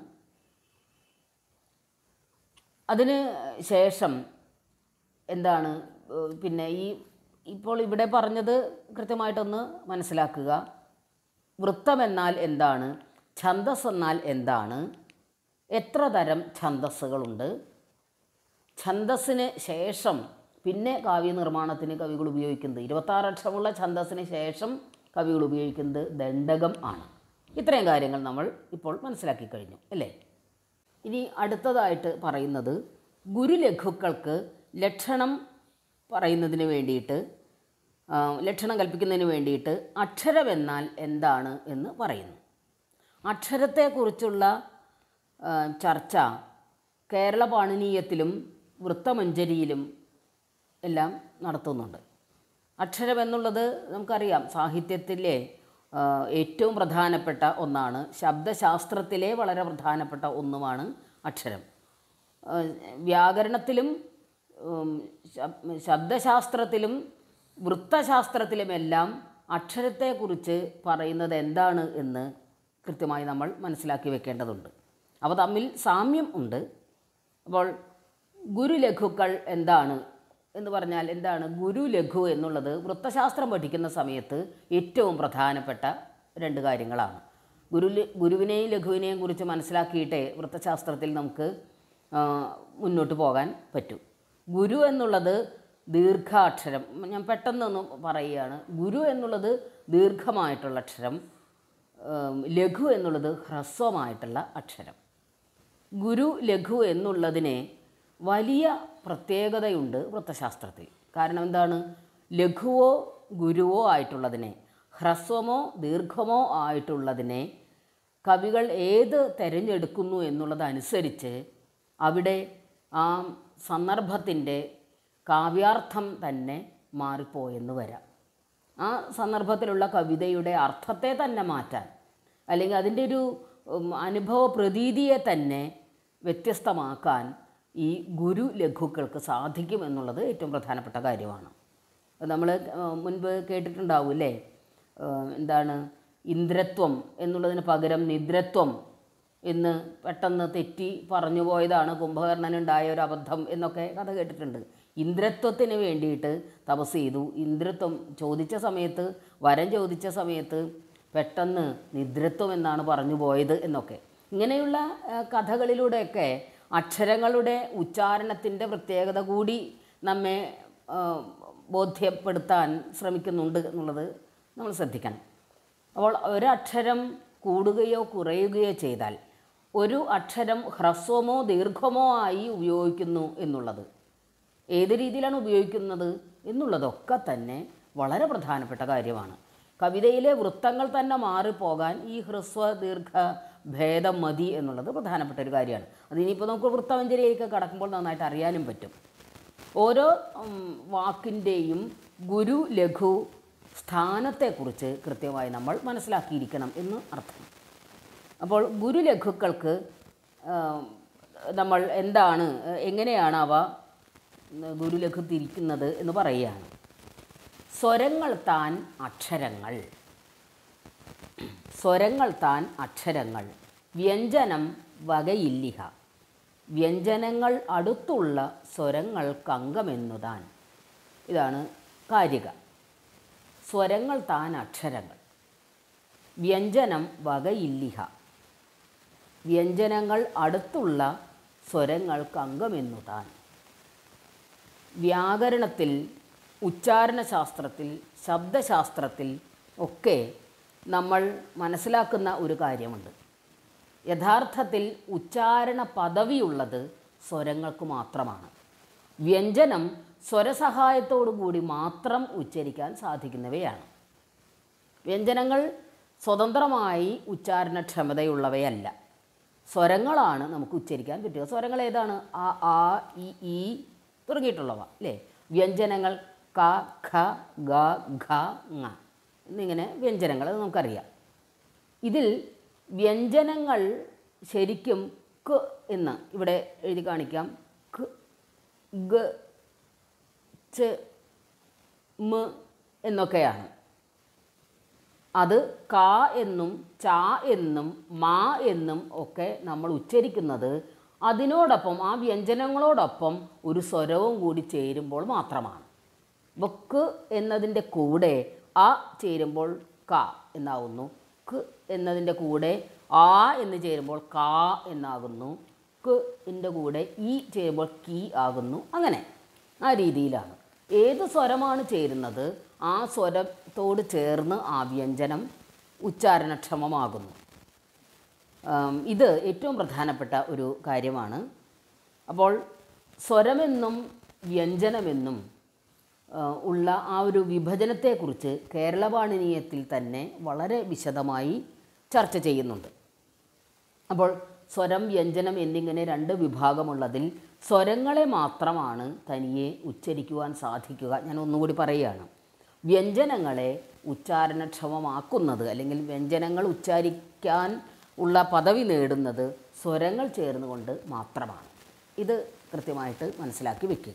അതിന് ശേഷം എന്താണ് പിന്നെ ഇപ്പോൾ ഇവിടെ പറഞ്ഞത് കൃത്യമായിട്ടൊന്ന് മനസ്സിലാക്കുക. വൃത്തം എന്നാൽ എന്താണ്? ഛന്ദസ് എന്നാൽ എന്താണ്? എത്ര തരം ഛന്ദസ്സുകളുണ്ട്? ഛന്ദസ്സിന് ശേഷം പിന്നെ കാവ്യനിർമ്മാണത്തിന് കവികൾ ഉപയോഗിക്കുന്നത് 26 അക്ഷരമുള്ള ഛന്ദസ്സിന് ശേഷം കവികൾ ഉപയോഗിക്കുന്നത് ദണ്ഡകം ആണ്. ഇത്രയും കാര്യങ്ങൾ നമ്മൾ ഇപ്പോൾ മനസ്സിലാക്കി കഴിഞ്ഞു അല്ലേ? ഇനി അടുത്തതായിട്ട് പറയുന്നത് ഗുരുലഘുക്കൾക്ക് ലക്ഷണം പറയുന്നതിന് വേണ്ടിയിട്ട്, ലക്ഷണം കൽപ്പിക്കുന്നതിന് വേണ്ടിയിട്ട് അക്ഷരമെന്നാൽ എന്താണ് എന്ന് പറയുന്നു. അക്ഷരത്തെക്കുറിച്ചുള്ള ചർച്ച കേരള പാണിനീയത്തിലും വൃത്തമഞ്ജരിയിലും എല്ലാം നടത്തുന്നുണ്ട്. അക്ഷരമെന്നുള്ളത് നമുക്കറിയാം സാഹിത്യത്തിലെ ഏറ്റവും പ്രധാനപ്പെട്ട ഒന്നാണ്. ശബ്ദശാസ്ത്രത്തിലെ വളരെ പ്രധാനപ്പെട്ട ഒന്നുമാണ് അക്ഷരം. വ്യാകരണത്തിലും ശബ്ദശാസ്ത്രത്തിലും വൃത്തശാസ്ത്രത്തിലുമെല്ലാം അക്ഷരത്തെക്കുറിച്ച് പറയുന്നത് എന്താണ് എന്ന് കൃത്യമായി നമ്മൾ മനസ്സിലാക്കി വെക്കേണ്ടതുണ്ട്. അവ തമ്മിൽ സാമ്യം ഉണ്ട്. അപ്പോൾ ഗുരുലഘുക്കൾ എന്താണ് എന്ന് പറഞ്ഞാൽ എന്താണ്? ഗുരുലഘു എന്നുള്ളത് വൃത്തശാസ്ത്രം പഠിക്കുന്ന സമയത്ത് ഏറ്റവും പ്രധാനപ്പെട്ട 2 കാര്യങ്ങളാണ്. ഗുരുവിനെയും ലഘുവിനെയും കുറിച്ച് മനസ്സിലാക്കിയിട്ടേ വൃത്തശാസ്ത്രത്തിൽ നമുക്ക് മുന്നോട്ട് പോകാൻ പറ്റും. ഗുരു എന്നുള്ളത് ദീർഘാക്ഷരം, ഞാൻ പെട്ടെന്നൊന്ന് പറയുകയാണ്. ഗുരു എന്നുള്ളത് ദീർഘമായിട്ടുള്ള അക്ഷരം, ലഘു എന്നുള്ളത് ഹ്രസ്വമായിട്ടുള്ള അക്ഷരം. ഗുരു ലഘു എന്നുള്ളതിന് വലിയ പ്രത്യേകതയുണ്ട് വൃത്തശാസ്ത്രത്തിൽ. കാരണം എന്താണ്? ലഘുവോ ഗുരുവോ ആയിട്ടുള്ളതിനെ, ഹ്രസ്വമോ ദീർഘമോ ആയിട്ടുള്ളതിനെ കവികൾ ഏത് തിരഞ്ഞെടുക്കുന്നു എന്നുള്ളതനുസരിച്ച് അവിടെ ആ സന്ദർഭത്തിൻ്റെ കാവ്യാർത്ഥം തന്നെ മാറിപ്പോയെന്ന് വരാം. ആ സന്ദർഭത്തിലുള്ള കവിതയുടെ അർത്ഥത്തെ തന്നെ മാറ്റാൻ, അല്ലെങ്കിൽ അതിൻ്റെ ഒരു അനുഭവ പ്രതീതിയെ തന്നെ വ്യത്യസ്തമാക്കാൻ ഈ ഗുരു ലഘുക്കൾക്ക് സാധിക്കും എന്നുള്ളത് ഏറ്റവും പ്രധാനപ്പെട്ട കാര്യമാണ്. നമ്മൾ മുൻപ് കേട്ടിട്ടുണ്ടാവും അല്ലേ, എന്താണ് ഇന്ദ്രത്വം എന്നുള്ളതിന് പകരം നിദ്രത്വം എന്ന് പെട്ടെന്ന് തെറ്റി പറഞ്ഞു പോയതാണ് കുംഭകർണനുണ്ടായ ഒരു അബദ്ധം എന്നൊക്കെ കഥ കേട്ടിട്ടുണ്ട്. ഇന്ദ്രത്വത്തിന് വേണ്ടിയിട്ട് തപസ് ചെയ്തു. ഇന്ദ്രത്വം ചോദിച്ച സമയത്ത്, വരം ചോദിച്ച സമയത്ത് പെട്ടെന്ന് നിദ്രത്വം എന്നാണ് പറഞ്ഞു പോയത് എന്നൊക്കെ. ഇങ്ങനെയുള്ള കഥകളിലൂടെയൊക്കെ അക്ഷരങ്ങളുടെ ഉച്ചാരണത്തിൻ്റെ പ്രത്യേകത കൂടി നമ്മെ ബോധ്യപ്പെടുത്താൻ ശ്രമിക്കുന്നുണ്ട് എന്നുള്ളത് നമ്മൾ ശ്രദ്ധിക്കണം. അപ്പോൾ ഒരക്ഷരം കൂടുകയോ കുറയുകയോ ചെയ്താൽ ഒരു അക്ഷരം ഹ്രസ്വമോ ദീർഘമോ ആയി ഉപയോഗിക്കുന്നു എന്നുള്ളത്, ഏത് രീതിയിലാണ് ഉപയോഗിക്കുന്നത് എന്നുള്ളതൊക്കെ തന്നെ വളരെ പ്രധാനപ്പെട്ട കാര്യമാണ്. കവിതയിലെ വൃത്തങ്ങൾ തന്നെ മാറിപ്പോകാൻ ഈ ഹ്രസ്വ ദീർഘ ഭേദം മതി എന്നുള്ളത് പ്രധാനപ്പെട്ട ഒരു കാര്യമാണ്. അതിനിപ്പോൾ നമുക്ക് വൃത്തമഞ്ജരിയൊക്കെ കടക്കുമ്പോൾ നന്നായിട്ട് അറിയാനും പറ്റും. ഓരോ വാക്കിൻ്റെയും ഗുരു ലഘു സ്ഥാനത്തെക്കുറിച്ച് കൃത്യമായി നമ്മൾ മനസ്സിലാക്കിയിരിക്കണം എന്ന് അർത്ഥം. അപ്പോൾ ഗുരു ലഘുക്കൾക്ക് നമ്മൾ എന്താണ്, എങ്ങനെയാണ് അവ ഗുരുലഘു തിരിക്കുന്നത് എന്ന് പറയുകയാണ്. സ്വരങ്ങൾ താൻ അക്ഷരങ്ങൾ, സ്വരങ്ങൾ താൻ അക്ഷരങ്ങൾ, വ്യഞ്ജനം വകയില്ലിഹ, വ്യഞ്ജനങ്ങൾ അടുത്തുള്ള സ്വരങ്ങൾക്കംഗമെന്നുതാൻ. ഇതാണ് കാരിക. സ്വരങ്ങൾ താൻ അക്ഷരങ്ങൾ, വ്യഞ്ജനം വകയില്ലിഹ, വ്യഞ്ജനങ്ങൾ അടുത്തുള്ള സ്വരങ്ങൾക്കംഗമെന്നുതാൻ. വ്യാകരണത്തിൽ, ഉച്ചാരണശാസ്ത്രത്തിൽ, ശബ്ദശാസ്ത്രത്തിൽ ഒക്കെ നമ്മൾ മനസ്സിലാക്കുന്ന ഒരു കാര്യമുണ്ട്. യഥാർത്ഥത്തിൽ ഉച്ചാരണ പദവിയുള്ളത് സ്വരങ്ങൾക്ക് മാത്രമാണ്. വ്യഞ്ജനം സ്വരസഹായത്തോടു കൂടി മാത്രം ഉച്ചരിക്കാൻ സാധിക്കുന്നവയാണ്. വ്യഞ്ജനങ്ങൾ സ്വതന്ത്രമായി ഉച്ചാരണക്ഷമതയുള്ളവയല്ല. സ്വരങ്ങളാണ് നമുക്ക് ഉച്ചരിക്കാൻ പറ്റുക. സ്വരങ്ങൾ ഏതാണ്? ആ, ആ, ഈ തുടങ്ങിയിട്ടുള്ളവ അല്ലേ. വ്യഞ്ജനങ്ങൾ ക, ഖ, ഗ, ഘ, ങ എന്നിങ്ങനെ വ്യഞ്ജനങ്ങൾ നമുക്കറിയാം. ഇതിൽ വ്യഞ്ജനങ്ങൾ ശരിക്കും ക എന്ന് ഇവിടെ എഴുതി കാണിക്കാം. ക, ഗ, ച, മ എന്നൊക്കെയാണ്. അത് ക എന്നും ച എന്നും മാ എന്നും ഒക്കെ നമ്മൾ ഉച്ചരിക്കുന്നത് അതിനോടൊപ്പം, ആ വ്യഞ്ജനങ്ങളോടൊപ്പം ഒരു സ്വരവും കൂടി ചേരുമ്പോൾ മാത്രമാണ്. ക്ക് എന്നതിൻ്റെ കൂടെ ആ ചേരുമ്പോൾ ക എന്നാകുന്നു. ക്ക് എന്നതിൻ്റെ കൂടെ ആ എന്ന് ചേരുമ്പോൾ ക എന്നാകുന്നു. ക്ക് ൻ്റെ കൂടെ ഈ ചേരുമ്പോൾ കി ആകുന്നു. അങ്ങനെ ആ രീതിയിലാണ്. ഏത് സ്വരമാണ് ചേരുന്നത് ആ സ്വരത്തോട് ചേർന്ന് ആ വ്യഞ്ജനം ഉച്ചാരണക്ഷമമാകുന്നു. ഇത് ഏറ്റവും പ്രധാനപ്പെട്ട ഒരു കാര്യമാണ്. അപ്പോൾ സ്വരമെന്നും വ്യഞ്ജനമെന്നും ഉള്ള ആ ഒരു വിഭജനത്തെക്കുറിച്ച് കേരളപാണിനീയത്തിൽ തന്നെ വളരെ വിശദമായി ചർച്ച ചെയ്യുന്നുണ്ട്. അപ്പോൾ സ്വരം, വ്യഞ്ജനം എന്നിങ്ങനെ രണ്ട് വിഭാഗമുള്ളതിൽ സ്വരങ്ങളെ മാത്രമാണ് തനിയെ ഉച്ചരിക്കുവാൻ സാധിക്കുക. ഞാൻ ഒന്നുകൂടി പറയുകയാണ്. വ്യഞ്ജനങ്ങളെ ഉച്ചാരണക്ഷമമാക്കുന്നത് അല്ലെങ്കിൽ വ്യഞ്ജനങ്ങൾ ഉച്ചാരിക്കാൻ ഉള്ള പദവി നേടുന്നത് സ്വരങ്ങൾ ചേർന്നുകൊണ്ട് മാത്രമാണ്. ഇത് കൃത്യമായിട്ട് മനസ്സിലാക്കി വെക്കുക.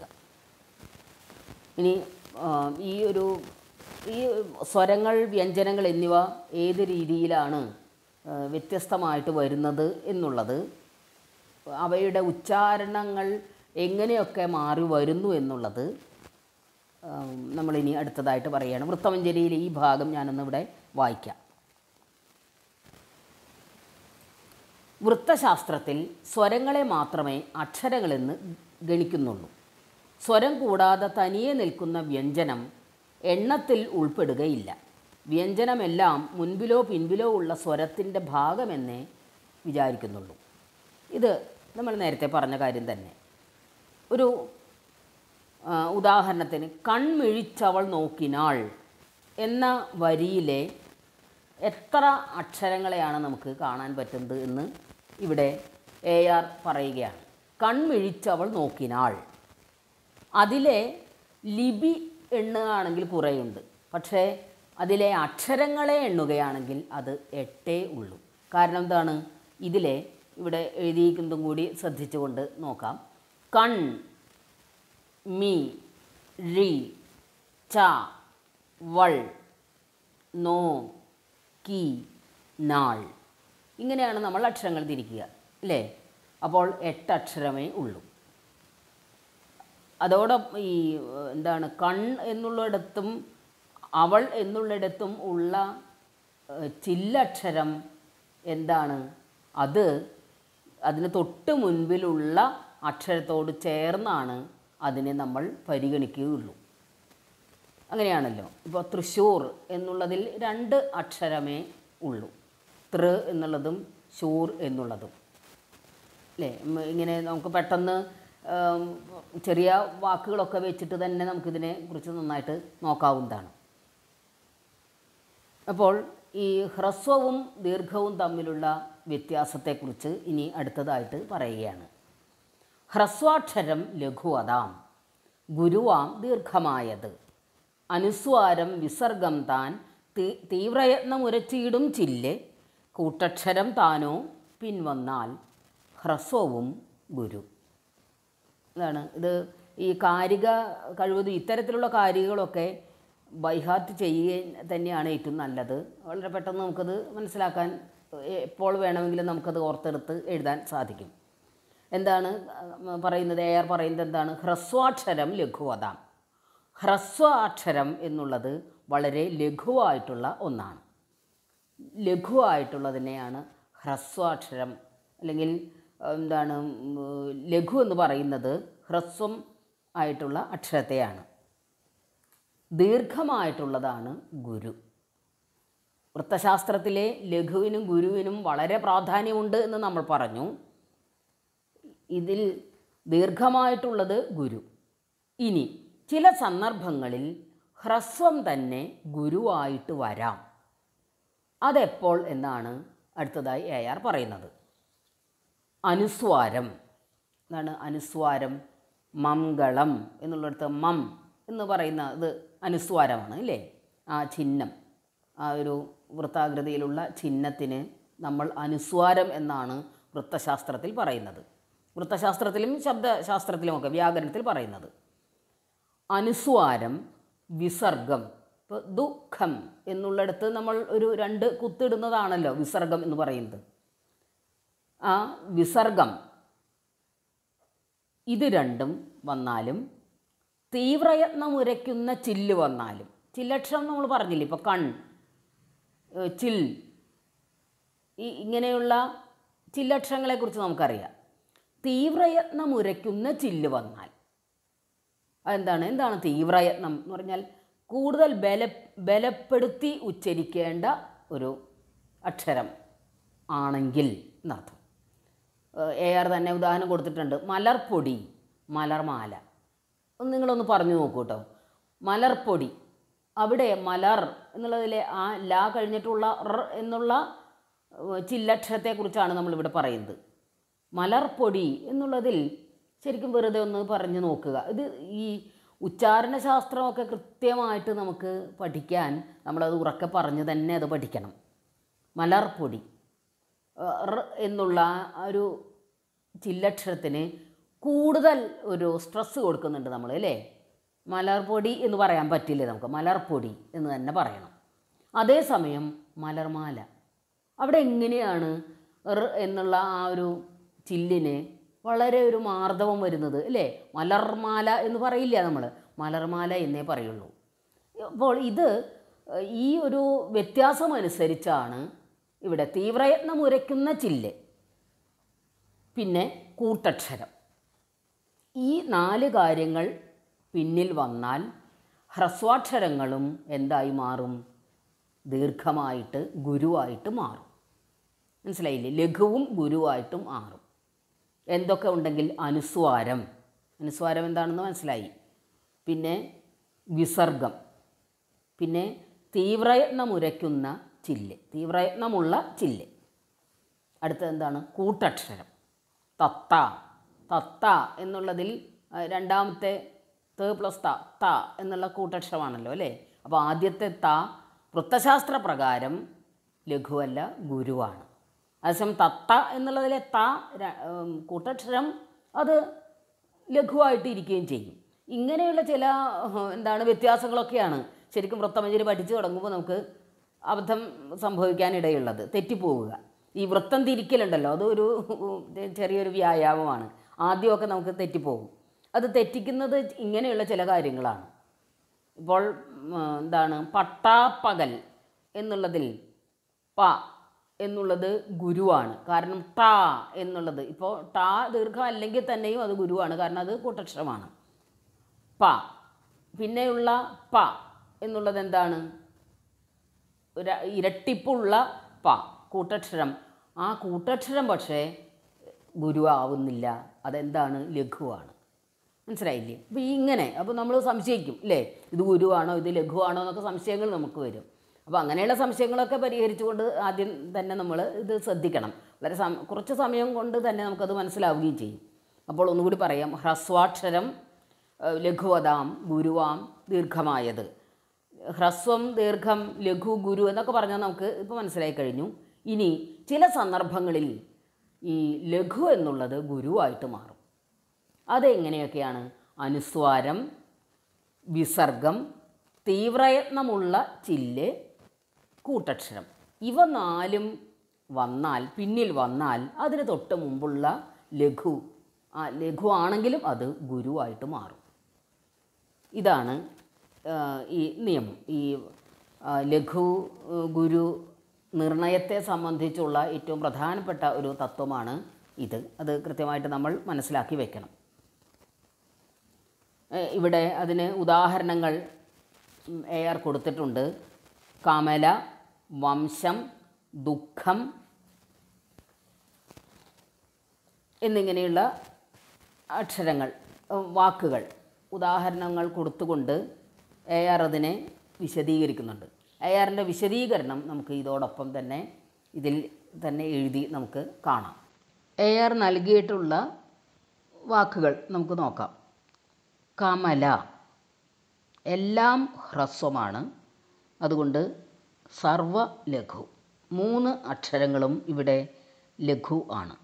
ഇനി ഈ സ്വരങ്ങൾ, വ്യഞ്ജനങ്ങൾ എന്നിവ ഏത് രീതിയിലാണ് വ്യത്യസ്തമായിട്ട് വരുന്നത് എന്നുള്ളത്, അവയുടെ ഉച്ചാരണങ്ങൾ എങ്ങനെയൊക്കെ മാറി വരുന്നു എന്നുള്ളത് നമ്മളിനി അടുത്തതായിട്ട് പറയുകയാണ്. വൃത്തമഞ്ജരിയിലെ ഈ ഭാഗം ഞാനൊന്നിവിടെ വായിക്കാം. വൃത്തശാസ്ത്രത്തിൽ സ്വരങ്ങളെ മാത്രമേ അക്ഷരങ്ങളെന്ന് ഗണിക്കുന്നുള്ളൂ. സ്വരം കൂടാതെ തനിയെ നിൽക്കുന്ന വ്യഞ്ജനം എണ്ണത്തിൽ ഉൾപ്പെടുകയില്ല. വ്യഞ്ജനമെല്ലാം മുൻപിലോ പിൻപിലോ ഉള്ള സ്വരത്തിൻ്റെ ഭാഗമെന്നേ വിചാരിക്കുന്നുള്ളൂ. ഇത് നമ്മൾ നേരത്തെ പറഞ്ഞ കാര്യം തന്നെ. ഒരു ഉദാഹരണത്തിന്, കൺമിഴിച്ചവൾ നോക്കിനാൾ എന്ന വരിയിലെ എത്ര അക്ഷരങ്ങളെയാണ് നമുക്ക് കാണാൻ പറ്റുന്നത് എന്ന് ഇവിടെ AR പറയുകയാണ്. കൺമിഴിച്ചവൾ നോക്കിനാൾ. അതിലെ ലിപി എണ്ണുകയാണെങ്കിൽ കുറേയുണ്ട്. പക്ഷേ അതിലെ അക്ഷരങ്ങളെ എണ്ണുകയാണെങ്കിൽ അത് 8 ഉള്ളൂ. കാരണം എന്താണ്? ഇതിലെ ഇവിടെ എഴുതിയിരിക്കുന്നതും കൂടി ശ്രദ്ധിച്ചുകൊണ്ട് നോക്കാം. കൺ, മി, ഴി, ച, വൾ, നോ, കി, നാൾ. ഇങ്ങനെയാണ് നമ്മൾ അക്ഷരങ്ങൾ തിരിക്കുക അല്ലേ? അപ്പോൾ 8 അക്ഷരമേ ഉള്ളൂ. അതോടൊപ്പം ഈ എന്താണ് കൺ എന്നുള്ളിടത്തും അവൾ എന്നുള്ളിടത്തും ഉള്ള ചില്ലക്ഷരം എന്താണ്? അതിന് തൊട്ട് മുൻപിലുള്ള അക്ഷരത്തോട് ചേർന്നാണ് അതിനെ നമ്മൾ പരിഗണിക്കുകയുള്ളൂ. അങ്ങനെയാണല്ലോ. ഇപ്പോൾ തൃശ്ശൂർ എന്നുള്ളതിൽ 2 അക്ഷരമേ ഉള്ളൂ. തൃ എന്നുള്ളതും ശൂർ എന്നുള്ളതും അല്ലേ? ഇങ്ങനെ നമുക്ക് പെട്ടെന്ന് ചെറിയ വാക്കുകളൊക്കെ വെച്ചിട്ട് തന്നെ നമുക്കിതിനെ കുറിച്ച് നന്നായിട്ട് നോക്കാവുന്നതാണ്. അപ്പോൾ ഈ ഹ്രസ്വവും ദീർഘവും തമ്മിലുള്ള വ്യത്യാസത്തെക്കുറിച്ച് ഇനി അടുത്തതായിട്ട് പറയുകയാണ്. ഹ്രസ്വാക്ഷരം ലഘുവതാം, ഗുരുവാം ദീർഘമായത്. അനുസ്വാരം വിസർഗം താൻ, തീവ്രയത്നമുരച്ചിടും ചില്ല്. കൂട്ടക്ഷരം താനോ പിൻവന്നാൽ, ഹ്രസ്വവും ഗുരു. അതാണ് ഇത്. ഈ കാരിക കഴിവതും ഇത്തരത്തിലുള്ള കാരികകളൊക്കെ ബൈഹാർട്ട് ചെയ്യുക തന്നെയാണ് ഏറ്റവും നല്ലത്. വളരെ പെട്ടെന്ന് നമുക്കത് മനസ്സിലാക്കാൻ എപ്പോൾ വേണമെങ്കിലും നമുക്കത് ഓർത്തെടുത്ത് എഴുതാൻ സാധിക്കും. എന്താണ് പറയുന്നത്? AR പറയുന്നത് എന്താണ്? ഹ്രസ്വാക്ഷരം ലഘുവതാം. ഹ്രസ്വാക്ഷരം എന്നുള്ളത് വളരെ ലഘുവായിട്ടുള്ള ഒന്നാണ്. ലഘുവായിട്ടുള്ളതിനെയാണ് ഹ്രസ്വാക്ഷരം, അല്ലെങ്കിൽ എന്താണ് ലഘു എന്ന് പറയുന്നത് ഹ്രസ്വം ആയിട്ടുള്ള അക്ഷരത്തെയാണ്. ദീർഘമായിട്ടുള്ളതാണ് ഗുരു. വൃത്തശാസ്ത്രത്തിലെ ലഘുവിനും ഗുരുവിനും വളരെ പ്രാധാന്യമുണ്ട് എന്ന് നമ്മൾ പറഞ്ഞു. ഇതിൽ ദീർഘമായിട്ടുള്ളത് ഗുരു. ഇനി ചില സന്ദർഭങ്ങളിൽ ഹ്രസ്വം തന്നെ ഗുരുവായിട്ട് വരാം. അതെപ്പോൾ എന്നാണ് അടുത്തതായി AR പറയുന്നത്. അനുസ്വാരം. എന്താണ് അനുസ്വാരം? മംഗളം എന്നുള്ളിടത്ത് മം എന്ന് പറയുന്ന ഇത് അനുസ്വാരമാണ് അല്ലേ? ആ ചിഹ്നം, ആ ഒരു വൃത്താകൃതിയിലുള്ള ചിഹ്നത്തിന് നമ്മൾ അനുസ്വാരം എന്നാണ് വൃത്തശാസ്ത്രത്തിൽ പറയുന്നത്. വൃത്തശാസ്ത്രത്തിലും ശബ്ദശാസ്ത്രത്തിലുമൊക്കെ വ്യാകരണത്തിൽ പറയുന്നത്. അനുസ്വാരം, വിസർഗം. ഇപ്പോൾ ദുഃഖം എന്നുള്ളിടത്ത് നമ്മൾ ഒരു 2 കുത്തിടുന്നതാണല്ലോ വിസർഗം എന്ന് പറയുന്നത്. ആ വിസർഗം ഇത് രണ്ടും വന്നാലും, തീവ്രയത്നമുരയ്ക്കുന്ന ചില്ല് വന്നാലും, ചില്ലക്ഷരം നമ്മൾ പറഞ്ഞില്ലേ, ഇപ്പോൾ കൺ, ചിൽ, ഇങ്ങനെയുള്ള ചില്ലക്ഷരങ്ങളെക്കുറിച്ച് നമുക്കറിയാം. തീവ്രയത്നമുരയ്ക്കുന്ന ചില്ല് വന്നാൽ എന്താണ് തീവ്രയത്നം എന്ന് പറഞ്ഞാൽ? കൂടുതൽ ബലപ്പെടുത്തി ഉച്ചരിക്കേണ്ട ഒരു അക്ഷരം ആണെങ്കിൽ എന്നർത്ഥം. AR തന്നെ ഉദാഹരണം കൊടുത്തിട്ടുണ്ട്. മലർപ്പൊടി, മലർമാല. നിങ്ങളൊന്ന് പറഞ്ഞു നോക്കൂ കേട്ടോ. മലർപ്പൊടി, അവിടെ മലർ എന്നുള്ളതിലെ ആ ല കഴിഞ്ഞിട്ടുള്ള ർ എന്നുള്ള ചില്ലക്ഷരത്തെക്കുറിച്ചാണ് നമ്മളിവിടെ പറയുന്നത്. മലർപ്പൊടി എന്നുള്ളതിൽ ശരിക്കും വെറുതെ ഒന്ന് പറഞ്ഞു നോക്കുക. ഇത് ഈ ഉച്ചാരണശാസ്ത്രമൊക്കെ കൃത്യമായിട്ട് നമുക്ക് പഠിക്കാൻ നമ്മളത് ഉറക്കെ പറഞ്ഞ് തന്നെ അത് പഠിക്കണം. മലർപ്പൊടി എന്നുള്ള ഒരു ചില്ലക്ഷരത്തിന് കൂടുതൽ ഒരു സ്ട്രെസ് കൊടുക്കുന്നുണ്ട് നമ്മൾ അല്ലേ? മലർപ്പൊടി എന്ന് പറയാൻ പറ്റില്ലേ നമുക്ക്? മലർപ്പൊടി എന്ന് തന്നെ പറയണം. അതേസമയം മലർമാല, അവിടെ എങ്ങനെയാണ് എന്നുള്ള ആ ഒരു ചില്ലിന് വളരെ ഒരു മാർദ്ദവം വരുന്നത് അല്ലേ? മലർമാല എന്ന് പറയില്ല നമ്മൾ, മലർമാല എന്നേ പറയുള്ളൂ. അപ്പോൾ ഇത് ഈ ഒരു വ്യത്യാസമനുസരിച്ചാണ് ഇവിടെ തീവ്രയത്നം ഉരയ്ക്കുന്ന ചില്ല്, പിന്നെ കൂട്ടക്ഷരം, ഈ 4 കാര്യങ്ങൾ പിന്നിൽ വന്നാൽ ഹ്രസ്വാക്ഷരങ്ങളും എന്തായി മാറും? ദീർഘമായിട്ട് ഗുരുവായിട്ട് മാറും. മനസ്സിലായില്ലേ? ലഘുവും ഗുരുവായിട്ടും മാറും. എന്തൊക്കെ ഉണ്ടെങ്കിൽ അനുസ്വാരം, അനുസ്വാരം എന്താണെന്ന് മനസ്സിലായി. പിന്നെ വിസർഗം, പിന്നെ തീവ്രയത്നമുരയ്ക്കുന്ന ചില്ല്, തീവ്രയത്നമുള്ള ചില്ല്. അടുത്തത് എന്താണ്? കൂട്ടക്ഷരം. തത്ത, തത്ത എന്നുള്ളതിൽ രണ്ടാമത്തെ ത പ്ലസ് ത, ത എന്നുള്ള കൂട്ടക്ഷരമാണല്ലോ അല്ലേ? അപ്പോൾ ആദ്യത്തെ ത വൃത്തശാസ്ത്ര പ്രകാരം ലഘുവല്ല, ഗുരുവാണ്. അതേസമയം തത്ത എന്നുള്ളതിലെ ത കൂട്ടക്ഷരം അത് ലഘുവായിട്ട് ഇരിക്കുകയും ചെയ്യും. ഇങ്ങനെയുള്ള ചില വ്യത്യാസങ്ങളൊക്കെയാണ് ശരിക്കും വൃത്തമഞ്ജരി പഠിച്ചു തുടങ്ങുമ്പോൾ നമുക്ക് അബദ്ധം സംഭവിക്കാനിടയുള്ളത്, തെറ്റിപ്പോവുക. ഈ വൃത്തം തിരിക്കലുണ്ടല്ലോ, അതൊരു ചെറിയൊരു വ്യായാമമാണ്. ആദ്യമൊക്കെ നമുക്ക് തെറ്റിപ്പോകും. അത് തെറ്റിക്കുന്നത് ഇങ്ങനെയുള്ള ചില കാര്യങ്ങളാണ്. ഇപ്പോൾ പട്ടാപ്പകൽ എന്നുള്ളതിൽ പ എന്നുള്ളത് ഗുരുവാണ്. കാരണം ട എന്നുള്ളത് ഇപ്പോൾ ട ദീർഘം അല്ലെങ്കിൽ തന്നെയും അത് ഗുരുവാണ്, കാരണം അത് കൂട്ടക്ഷരമാണ്. പ പിന്നെയുള്ള പ എന്നുള്ളത് എന്താണ്? ഇരട്ടിപ്പുള്ള പ കൂട്ടക്ഷരം. ആ കൂട്ടക്ഷരം പക്ഷേ ഗുരുവാവുന്നില്ല, അതെന്താണ്? ലഘുവാണ്. മനസ്സിലായില്ലേ? അപ്പോൾ നമ്മൾ സംശയിക്കും അല്ലേ, ഇത് ഗുരുവാണോ ഇത് ലഘുവാണോ എന്നൊക്കെ സംശയങ്ങൾ നമുക്ക് വരും. അപ്പോൾ അങ്ങനെയുള്ള സംശയങ്ങളൊക്കെ പരിഹരിച്ചുകൊണ്ട് ആദ്യം തന്നെ നമ്മൾ ഇത് ശ്രദ്ധിക്കണം. വളരെ കുറച്ച് സമയം കൊണ്ട് തന്നെ നമുക്കത് മനസ്സിലാവുകയും ചെയ്യും. അപ്പോൾ ഒന്നുകൂടി പറയാം. ഹ്രസ്വാക്ഷരം ലഘുവതാം ഗുരുവാം ദീർഘമായത്. ഹ്രസ്വം, ദീർഘം, ലഘു, ഗുരു എന്നൊക്കെ പറഞ്ഞാൽ നമുക്ക് ഇപ്പോൾ മനസ്സിലായി കഴിഞ്ഞു. ഇനി ചില സന്ദർഭങ്ങളിൽ ഈ ലഘു എന്നുള്ളത് ഗുരുവായിട്ട് മാറും. അതെങ്ങനെയൊക്കെയാണ്? അനുസ്വാരം, വിസർഗം, തീവ്രയത്നമുള്ള ചില്ല്, കൂട്ടക്ഷരം. ഇവ നാലും പിന്നിൽ വന്നാൽ അതിന് തൊട്ട് മുമ്പുള്ള ലഘു ആണെങ്കിലും അത് ഗുരുവായിട്ട് മാറും. ഇതാണ് ഈ നിയമം. ഈ ലഘു ഗുരു നിർണയത്തെ സംബന്ധിച്ചുള്ള ഏറ്റവും പ്രധാനപ്പെട്ട ഒരു തത്വമാണ് ഇത്. അത് കൃത്യമായിട്ട് നമ്മൾ മനസ്സിലാക്കി വയ്ക്കണം. ഇവിടെ അതിന് ഉദാഹരണങ്ങൾ AR കൊടുത്തിട്ടുണ്ട്. കമല, വംശം, ദുഃഖം എന്നിങ്ങനെയുള്ള അക്ഷരങ്ങൾ, വാക്കുകൾ ഉദാഹരണങ്ങൾ കൊടുത്തുകൊണ്ട് AR അതിനെ വിശദീകരിക്കുന്നുണ്ട്. ARൻ്റെ വിശദീകരണം നമുക്ക് ഇതോടൊപ്പം തന്നെ ഇതിൽ തന്നെ എഴുതി നമുക്ക് കാണാം. AR നൽകിയിട്ടുള്ള വാക്കുകൾ നമുക്ക് നോക്കാം. കമല, എല്ലാം ഹ്രസ്വമാണ്, അതുകൊണ്ട് സർവ ലഘു. 3 അക്ഷരങ്ങളും ഇവിടെ ലഘു ആണ്.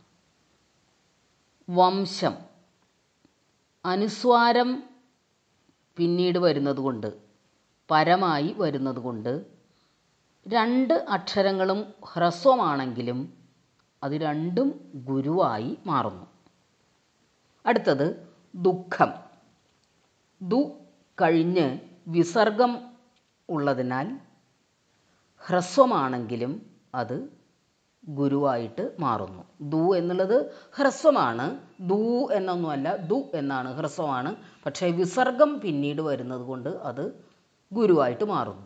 വംശം, അനുസ്വാരം പിന്നീട് വരുന്നതുകൊണ്ട്, പരമായി വരുന്നതുകൊണ്ട് 2 അക്ഷരങ്ങളും ഹ്രസ്വമാണെങ്കിലും അത് രണ്ടും ഗുരുവായി മാറുന്നു. അടുത്തത് ദുഃഖം. ദു കഴിഞ്ഞ് വിസർഗം ഉള്ളതിനാൽ ഹ്രസ്വമാണെങ്കിലും അത് ഗുരുവായിട്ട് മാറുന്നു. ദു എന്നുള്ളത് ഹ്രസ്വമാണ്, ദു എന്നൊന്നുമല്ല, ദു എന്നാണ്, ഹ്രസ്വമാണ്. പക്ഷേ വിസർഗം പിന്നീട് വരുന്നത് കൊണ്ട് അത് ഗുരുവായിട്ട് മാറുന്നു.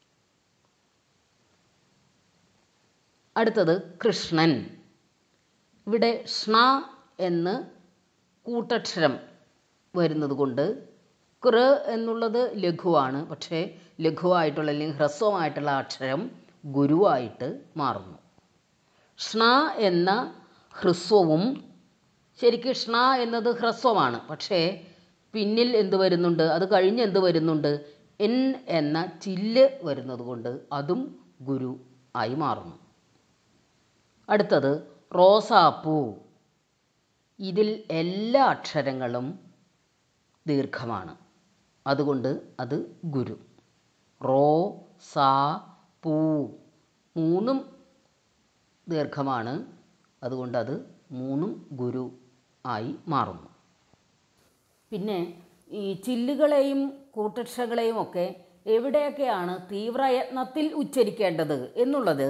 അടുത്തത് കൃഷ്ണൻ. ഇവിടെ ഷ്ണ എന്ന് കൂട്ടക്ഷരം വരുന്നത് കൊണ്ട് കൃ എന്നുള്ളത് ലഘുവാണ്, പക്ഷേ ലഘുവായിട്ടുള്ള അല്ലെങ്കിൽ ഹ്രസ്വമായിട്ടുള്ള അക്ഷരം ഗുരുവായിട്ട് മാറുന്നു. ഷ്ണ എന്ന ഹ്രസ്വവും, ശരിക്കും ഷ്ണ എന്നത് ഹ്രസ്വമാണ്, പക്ഷേ പിന്നിൽ എന്ത് വരുന്നുണ്ട്? അത് കഴിഞ്ഞ് എന്ത് വരുന്നുണ്ട്? എൻ എന്ന ചില്ല് വരുന്നത് കൊണ്ട് അതും ഗുരു ആയി മാറുന്നു. അടുത്തത് റോസാപ്പൂ. ഇതിൽ എല്ലാ അക്ഷരങ്ങളും ദീർഘമാണ്, അതുകൊണ്ട് അത് ഗുരു. റോ, സാ, പൂ 3ഉം ദീർഘമാണ്, അതുകൊണ്ട് അത് 3ഉം ഗുരു ആയി മാറുന്നു. പിന്നെ ഈ ചില്ലുകളെയും കൂട്ടക്ഷരങ്ങളെയും ഒക്കെ എവിടെയൊക്കെയാണ് തീവ്രയത്നത്തിൽ ഉച്ചരിക്കേണ്ടത് എന്നുള്ളത്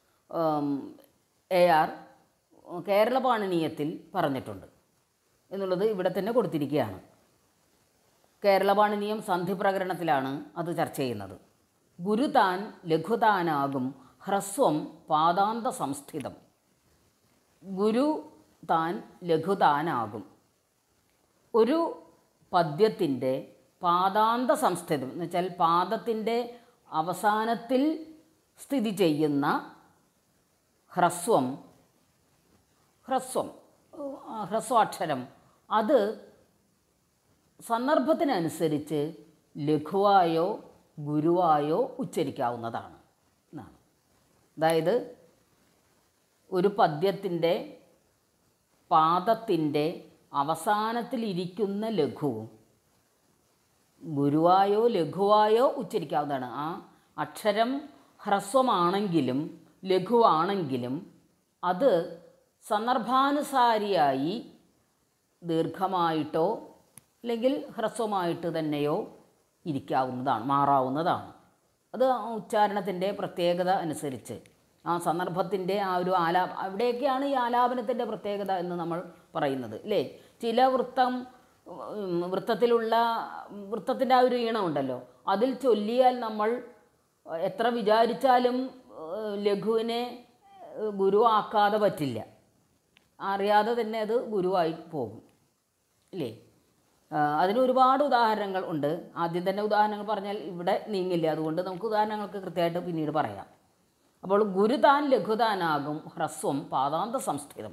AR കേരള പാണിനീയത്തിൽ പറഞ്ഞിട്ടുണ്ട് എന്നുള്ളത് ഇവിടെ തന്നെ കൊടുത്തിരിക്കുകയാണ്. കേരള പാണിനീയം സന്ധി പ്രകരണത്തിലാണ് അത് ചർച്ച ചെയ്യുന്നത്. ഗുരുതാൻ ലഘുതാനാകും ഹ്രസ്വം പാദാന്ത സംസ്ഥിതം. ഗുരു താൻ ലഘുതാനാകും. ഒരു പദ്യത്തിൻ്റെ പാദാന്ത സംസ്ഥിതം എന്ന് വെച്ചാൽ പാദത്തിൻ്റെ അവസാനത്തിൽ സ്ഥിതി ചെയ്യുന്ന ഹ്രസ്വാക്ഷരം അത് സന്ദർഭത്തിനനുസരിച്ച് ലഘുവായോ ഗുരുവായോ ഉച്ചരിക്കാവുന്നതാണ് എന്നാണ്. അതായത് ഒരു പദ്യത്തിൻ്റെ പാദത്തിൻ്റെ അവസാനത്തിലിരിക്കുന്ന ലഘുവും ഗുരുവായോ ലഘുവായോ ഉച്ചരിക്കാവുന്നതാണ്. ആ അക്ഷരം ഹ്രസ്വമാണെങ്കിലും ലഘുവാണെങ്കിലും അത് സന്ദർഭാനുസാരിയായി ദീർഘമായിട്ടോ അല്ലെങ്കിൽ ഹ്രസ്വമായിട്ട് തന്നെയോ ഇരിക്കാവുന്നതാണ്, മാറാവുന്നതാണ്. അത് ഉച്ചാരണത്തിൻ്റെ പ്രത്യേകത അനുസരിച്ച് ആ സന്ദർഭത്തിൻ്റെ ആ ഒരു അവിടെയൊക്കെയാണ് ഈ ആലാപനത്തിൻ്റെ പ്രത്യേകത എന്ന് നമ്മൾ പറയുന്നത് അല്ലേ. ചില വൃത്തത്തിൻ്റെ ആ ഒരു ഈണമുണ്ടല്ലോ, അതിൽ ചൊല്ലിയാൽ നമ്മൾ എത്ര വിചാരിച്ചാലും ലഘുവിനെ ഗുരുവാക്കാതെ പറ്റില്ല, അറിയാതെ തന്നെ അത് ഗുരുവായി പോകും അല്ലേ. അതിന് ഒരുപാട് ഉദാഹരണങ്ങൾ ഉണ്ട്. ആദ്യം തന്നെ ഉദാഹരണങ്ങൾ പറഞ്ഞാൽ ഇവിടെ നീങ്ങില്ല, അതുകൊണ്ട് നമുക്ക് ഉദാഹരണങ്ങൾക്ക് കൃത്യമായിട്ട് പിന്നീട് പറയാം. അപ്പോൾ ഗുരുതാൻ ലഘുതാനാകും ഹ്രസ്വം പാദാന്ത സംസ്ഥിതം.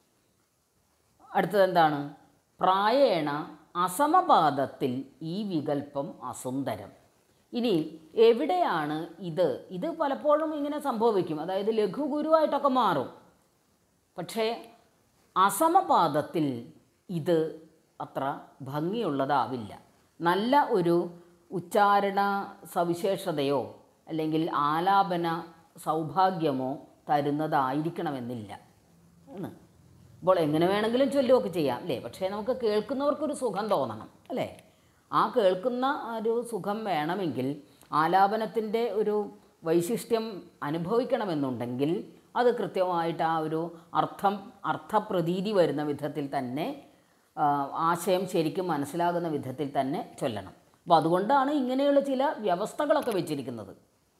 അടുത്തത് എന്താണ്? പ്രായേണ അസമപാദത്തിൽ ഈ വികല്പം അസുന്ദരം. ഇനി എവിടെയാണ് ഇത് പലപ്പോഴും ഇങ്ങനെ സംഭവിക്കും, അതായത് ലഘു ഗുരുവായിട്ടൊക്കെ മാറും. പക്ഷേ അസമപാദത്തിൽ ഇത് അത്ര ഭംഗിയുള്ളതാവില്ല. നല്ല ഒരു ഉച്ചാരണ സവിശേഷതയോ അല്ലെങ്കിൽ ആലാപന സൗഭാഗ്യമോ തരുന്നതായിരിക്കണമെന്നില്ല എന്ന്. അപ്പോൾ എങ്ങനെ വേണമെങ്കിലും ചൊല്ലുകയൊക്കെ ചെയ്യാം അല്ലേ, പക്ഷേ നമുക്ക് കേൾക്കുന്നവർക്കൊരു സുഖം തോന്നണം അല്ലേ. ആ കേൾക്കുന്ന ഒരു സുഖം വേണമെങ്കിൽ, ആലാപനത്തിൻ്റെ ഒരു വൈശിഷ്ട്യം അനുഭവിക്കണമെന്നുണ്ടെങ്കിൽ അത് കൃത്യമായിട്ട് ആ ഒരു അർത്ഥപ്രതീതി വരുന്ന വിധത്തിൽ തന്നെ, ആശയം ശരിക്കും മനസ്സിലാകുന്ന വിധത്തിൽ തന്നെ ചൊല്ലണം. അപ്പോൾ അതുകൊണ്ടാണ് ഇങ്ങനെയുള്ള ചില വ്യവസ്ഥകളൊക്കെ വെച്ചിരിക്കുന്നത്.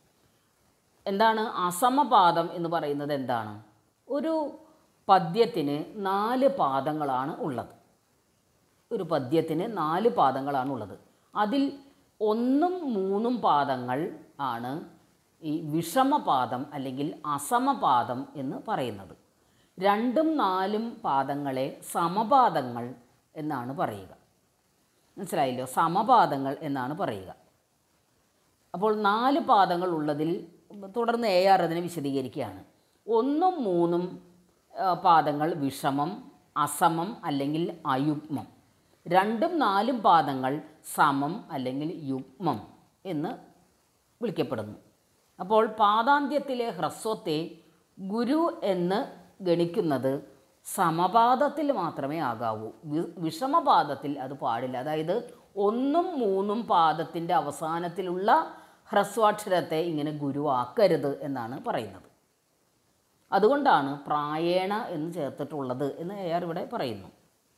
എന്താണ് അസമപാദം എന്ന് പറയുന്നത്? എന്താണ്? ഒരു പദ്യത്തിന് 4 പാദങ്ങളാണ് ഉള്ളത്. ഒരു പദ്യത്തിന് 4 പാദങ്ങളാണ് ഉള്ളത്. അതിൽ 1ഉം 3ഉം പാദങ്ങൾ ആണ് ഈ വിഷമപാദം അല്ലെങ്കിൽ അസമപാദം എന്ന് പറയുന്നത്. 2ഉം 4ഉം പാദങ്ങളെ സമപാദങ്ങൾ എന്നാണ് പറയുക. മനസ്സിലായല്ലോ? സമപാദങ്ങൾ എന്നാണ് പറയുക. അപ്പോൾ 4 പാദങ്ങൾ ഉള്ളതിൽ തുടർന്ന് AR അതിനെ വിശദീകരിക്കുകയാണ്. 1ഉം 3ഉം പാദങ്ങൾ വിഷമം, അസമം അല്ലെങ്കിൽ അയുഗ്മം. 2ഉം 4ഉം പാദങ്ങൾ സമം അല്ലെങ്കിൽ യുഗ്മം എന്ന് വിളിക്കപ്പെടുന്നു. അപ്പോൾ പാദാന്ത്യത്തിലെ ഹ്രസ്വത്തെ ഗുരു എന്ന് ഗണിക്കുന്നത് സമപാദത്തിൽ മാത്രമേ ആകാവൂ, വിഷമപാദത്തിൽ അത് പാടില്ല. അതായത് 1ഉം 3ഉം പാദത്തിൻ്റെ അവസാനത്തിലുള്ള ഹ്രസ്വാക്ഷരത്തെ ഇങ്ങനെ ഗുരുവാക്കരുത് എന്നാണ് പറയുന്നത്. അതുകൊണ്ടാണ് പ്രായേണ എന്ന് ചേർത്തിട്ടുള്ളത് എന്ന് AR ഇവിടെ പറയുന്നു.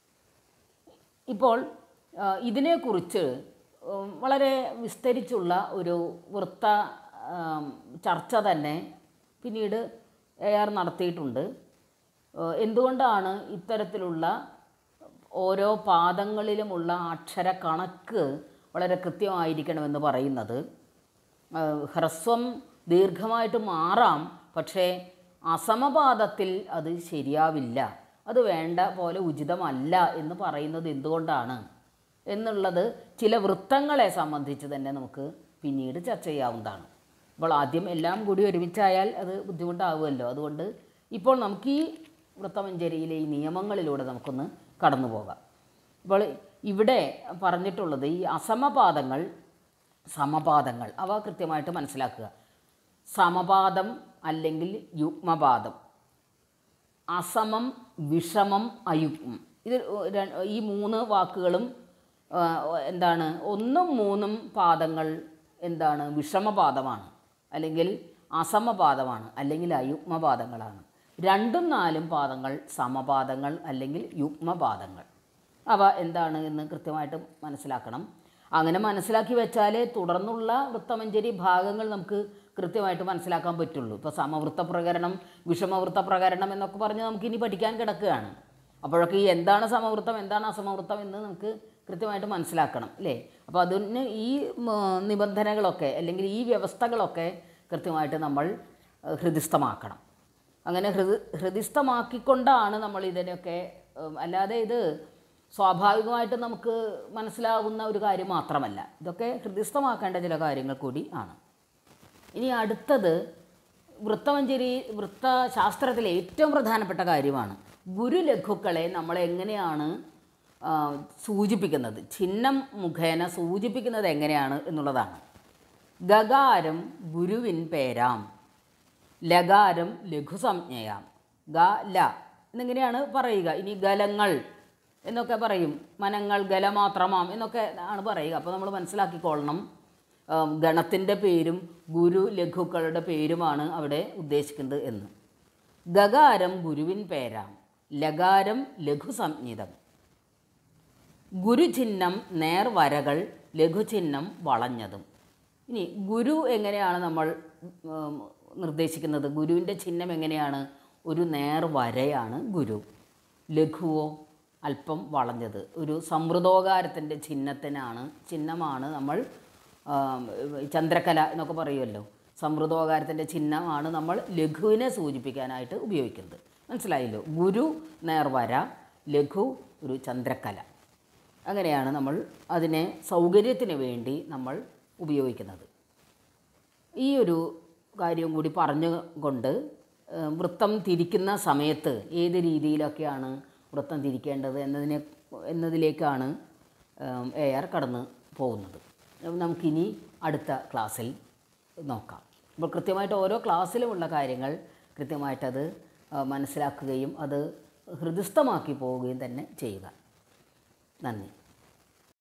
ഇപ്പോൾ ഇതിനെക്കുറിച്ച് വളരെ വിസ്തരിച്ചുള്ള ഒരു വൃത്ത ചർച്ച തന്നെ പിന്നീട് AR നടത്തിയിട്ടുണ്ട്. എന്തുകൊണ്ടാണ് ഇത്തരത്തിലുള്ള ഓരോ പാദങ്ങളിലുമുള്ള അക്ഷര കണക്ക് വളരെ കൃത്യമായിരിക്കണമെന്ന് പറയുന്നത്? ഹ്രസ്വം ദീർഘമായിട്ട് മാറാം, പക്ഷേ അസമപാദത്തിൽ അത് ശരിയാവില്ല, അത് വേണ്ട പോലെ ഉചിതമല്ല എന്ന് പറയുന്നത് എന്തുകൊണ്ടാണ് എന്നുള്ളത് ചില വൃത്തങ്ങളെ സംബന്ധിച്ച് തന്നെ നമുക്ക് പിന്നീട് ചർച്ച ചെയ്യാവുന്നതാണ്. അപ്പോൾ ആദ്യം എല്ലാം കൂടി ഒരുമിച്ചായാൽ അത് ബുദ്ധിമുട്ടാവുമല്ലോ. അതുകൊണ്ട് ഇപ്പോൾ നമുക്ക് ഈ വൃത്തമഞ്ജരിയിലെ ഈ നിയമങ്ങളിലൂടെ നമുക്കൊന്ന് കടന്നു പോകാം. അപ്പോൾ ഇവിടെ പറഞ്ഞിട്ടുള്ളത് ഈ അസമപാദങ്ങൾ, സമപാദങ്ങൾ, അവ കൃത്യമായിട്ട് മനസ്സിലാക്കുക. സമപാദം അല്ലെങ്കിൽ യുഗ്മപാദം, അസമം, വിഷമം, അയുഗ്മം. ഇത് ഈ 3 വാക്കുകളും എന്താണ്? 1ഉം 3ഉം പാദങ്ങൾ എന്താണ്? വിഷമപാദമാണ് അല്ലെങ്കിൽ അസമപാദമാണ് അല്ലെങ്കിൽ അയുഗ്മപാദങ്ങളാണ്. 2ഉം 4ഉം പാദങ്ങൾ സമപാദങ്ങൾ അല്ലെങ്കിൽ യുഗ്മപാദങ്ങൾ. അവ എന്താണ് എന്ന് കൃത്യമായിട്ട് മനസ്സിലാക്കണം. അങ്ങനെ മനസ്സിലാക്കി വെച്ചാലേ തുടർന്നുള്ള വൃത്തമഞ്ജരി ഭാഗങ്ങൾ നമുക്ക് കൃത്യമായിട്ട് മനസ്സിലാക്കാൻ പറ്റുള്ളൂ. ഇപ്പോൾ സമവൃത്ത പ്രകരണം, വിഷമവൃത്ത പ്രകരണം എന്നൊക്കെ പറഞ്ഞ് നമുക്കിനി പഠിക്കാൻ കിടക്കുകയാണ്. അപ്പോഴൊക്കെ ഈ എന്താണ് സമവൃത്തം, എന്താണ് അസമവൃത്തം എന്ന് നമുക്ക് കൃത്യമായിട്ട് മനസ്സിലാക്കണം അല്ലേ. അപ്പോൾ അതിന് ഈ നിബന്ധനകളൊക്കെ അല്ലെങ്കിൽ ഈ വ്യവസ്ഥകളൊക്കെ കൃത്യമായിട്ട് നമ്മൾ ഹൃദിസ്ഥമാക്കണം. അങ്ങനെ ഹൃദിസ്ഥമാക്കിക്കൊണ്ടാണ് നമ്മൾ ഇതിനൊക്കെ, അല്ലാതെ ഇത് സ്വാഭാവികമായിട്ട് നമുക്ക് മനസ്സിലാകുന്ന ഒരു കാര്യം മാത്രമല്ല, ഇതൊക്കെ ഹൃദിസ്ഥമാക്കേണ്ട ചില കാര്യങ്ങൾ കൂടി ആണ്. ഇനി അടുത്തത് വൃത്തശാസ്ത്രത്തിലെ ഏറ്റവും പ്രധാനപ്പെട്ട കാര്യമാണ്. ഗുരുലഘുക്കളെ നമ്മൾ എങ്ങനെയാണ് സൂചിപ്പിക്കുന്നത്, ചിഹ്നം മുഖേന സൂചിപ്പിക്കുന്നത് എങ്ങനെയാണ് എന്നുള്ളതാണ്. ഗകാരം ഗുരുവിൻ പേരാം, ലകാരം ലഘുസംജ്ഞയാം. ഗ ല എന്നിങ്ങനെയാണ് പറയുക. ഇനി ഗലങ്ങൾ എന്നൊക്കെ പറയും, മനങ്ങൾ ഗലമാത്രമാം എന്നൊക്കെ ആണ് പറയുക. അപ്പോൾ നമ്മൾ മനസ്സിലാക്കിക്കൊള്ളണം, ഗണത്തിൻ്റെ പേരും ഗുരു ലഘുക്കളുടെ പേരുമാണ് അവിടെ ഉദ്ദേശിക്കുന്നത് എന്ന്. ഗകാരം ഗുരുവിൻ പേരാം, ലകാരം ലഘുസംജ്ഞിതം. ഗുരുചിഹ്നം നേർവരകൾ, ലഘുചിഹ്നം വളഞ്ഞതും. ഇനി ഗുരു എങ്ങനെയാണ് നമ്മൾ നിർദ്ദേശിക്കുന്നത്? ഗുരുവിൻ്റെ ചിഹ്നം എങ്ങനെയാണ്? ഒരു നേർവരയാണ് ഗുരു. ലഘുവോ അല്പം വളഞ്ഞത്. ഒരു സമൃദ്ധോകാരത്തിൻ്റെ ചിഹ്നമാണ് നമ്മൾ ചന്ദ്രക്കല എന്നൊക്കെ പറയുമല്ലോ. സമൃദ്ധോകാരത്തിൻ്റെ ചിഹ്നമാണ് നമ്മൾ ലഘുവിനെ സൂചിപ്പിക്കാനായിട്ട് ഉപയോഗിക്കുന്നത്. മനസ്സിലായല്ലോ? ഗുരു നേർവര, ലഘു ഒരു ചന്ദ്രക്കല. അങ്ങനെയാണ് നമ്മൾ അതിനെ സൗകര്യത്തിന് വേണ്ടി നമ്മൾ ഉപയോഗിക്കുന്നത്. ഈ ഒരു കാര്യം കൂടി പറഞ്ഞുകൊണ്ട് വൃത്തം തിരിക്കുന്ന സമയത്ത് ഏത് രീതിയിലൊക്കെയാണ് വൃത്തം തിരിക്കേണ്ടത് എന്നതിലേക്കാണ് AR കടന്നു പോകുന്നത്. നമുക്കിനി അടുത്ത ക്ലാസ്സിൽ നോക്കാം. അപ്പോൾ കൃത്യമായിട്ട് ഓരോ ക്ലാസ്സിലുമുള്ള കാര്യങ്ങൾ കൃത്യമായിട്ടത് മനസ്സിലാക്കുകയും അത് ഹൃദിസ്ഥമാക്കി പോവുകയും തന്നെ ചെയ്യുക. നന്ദി.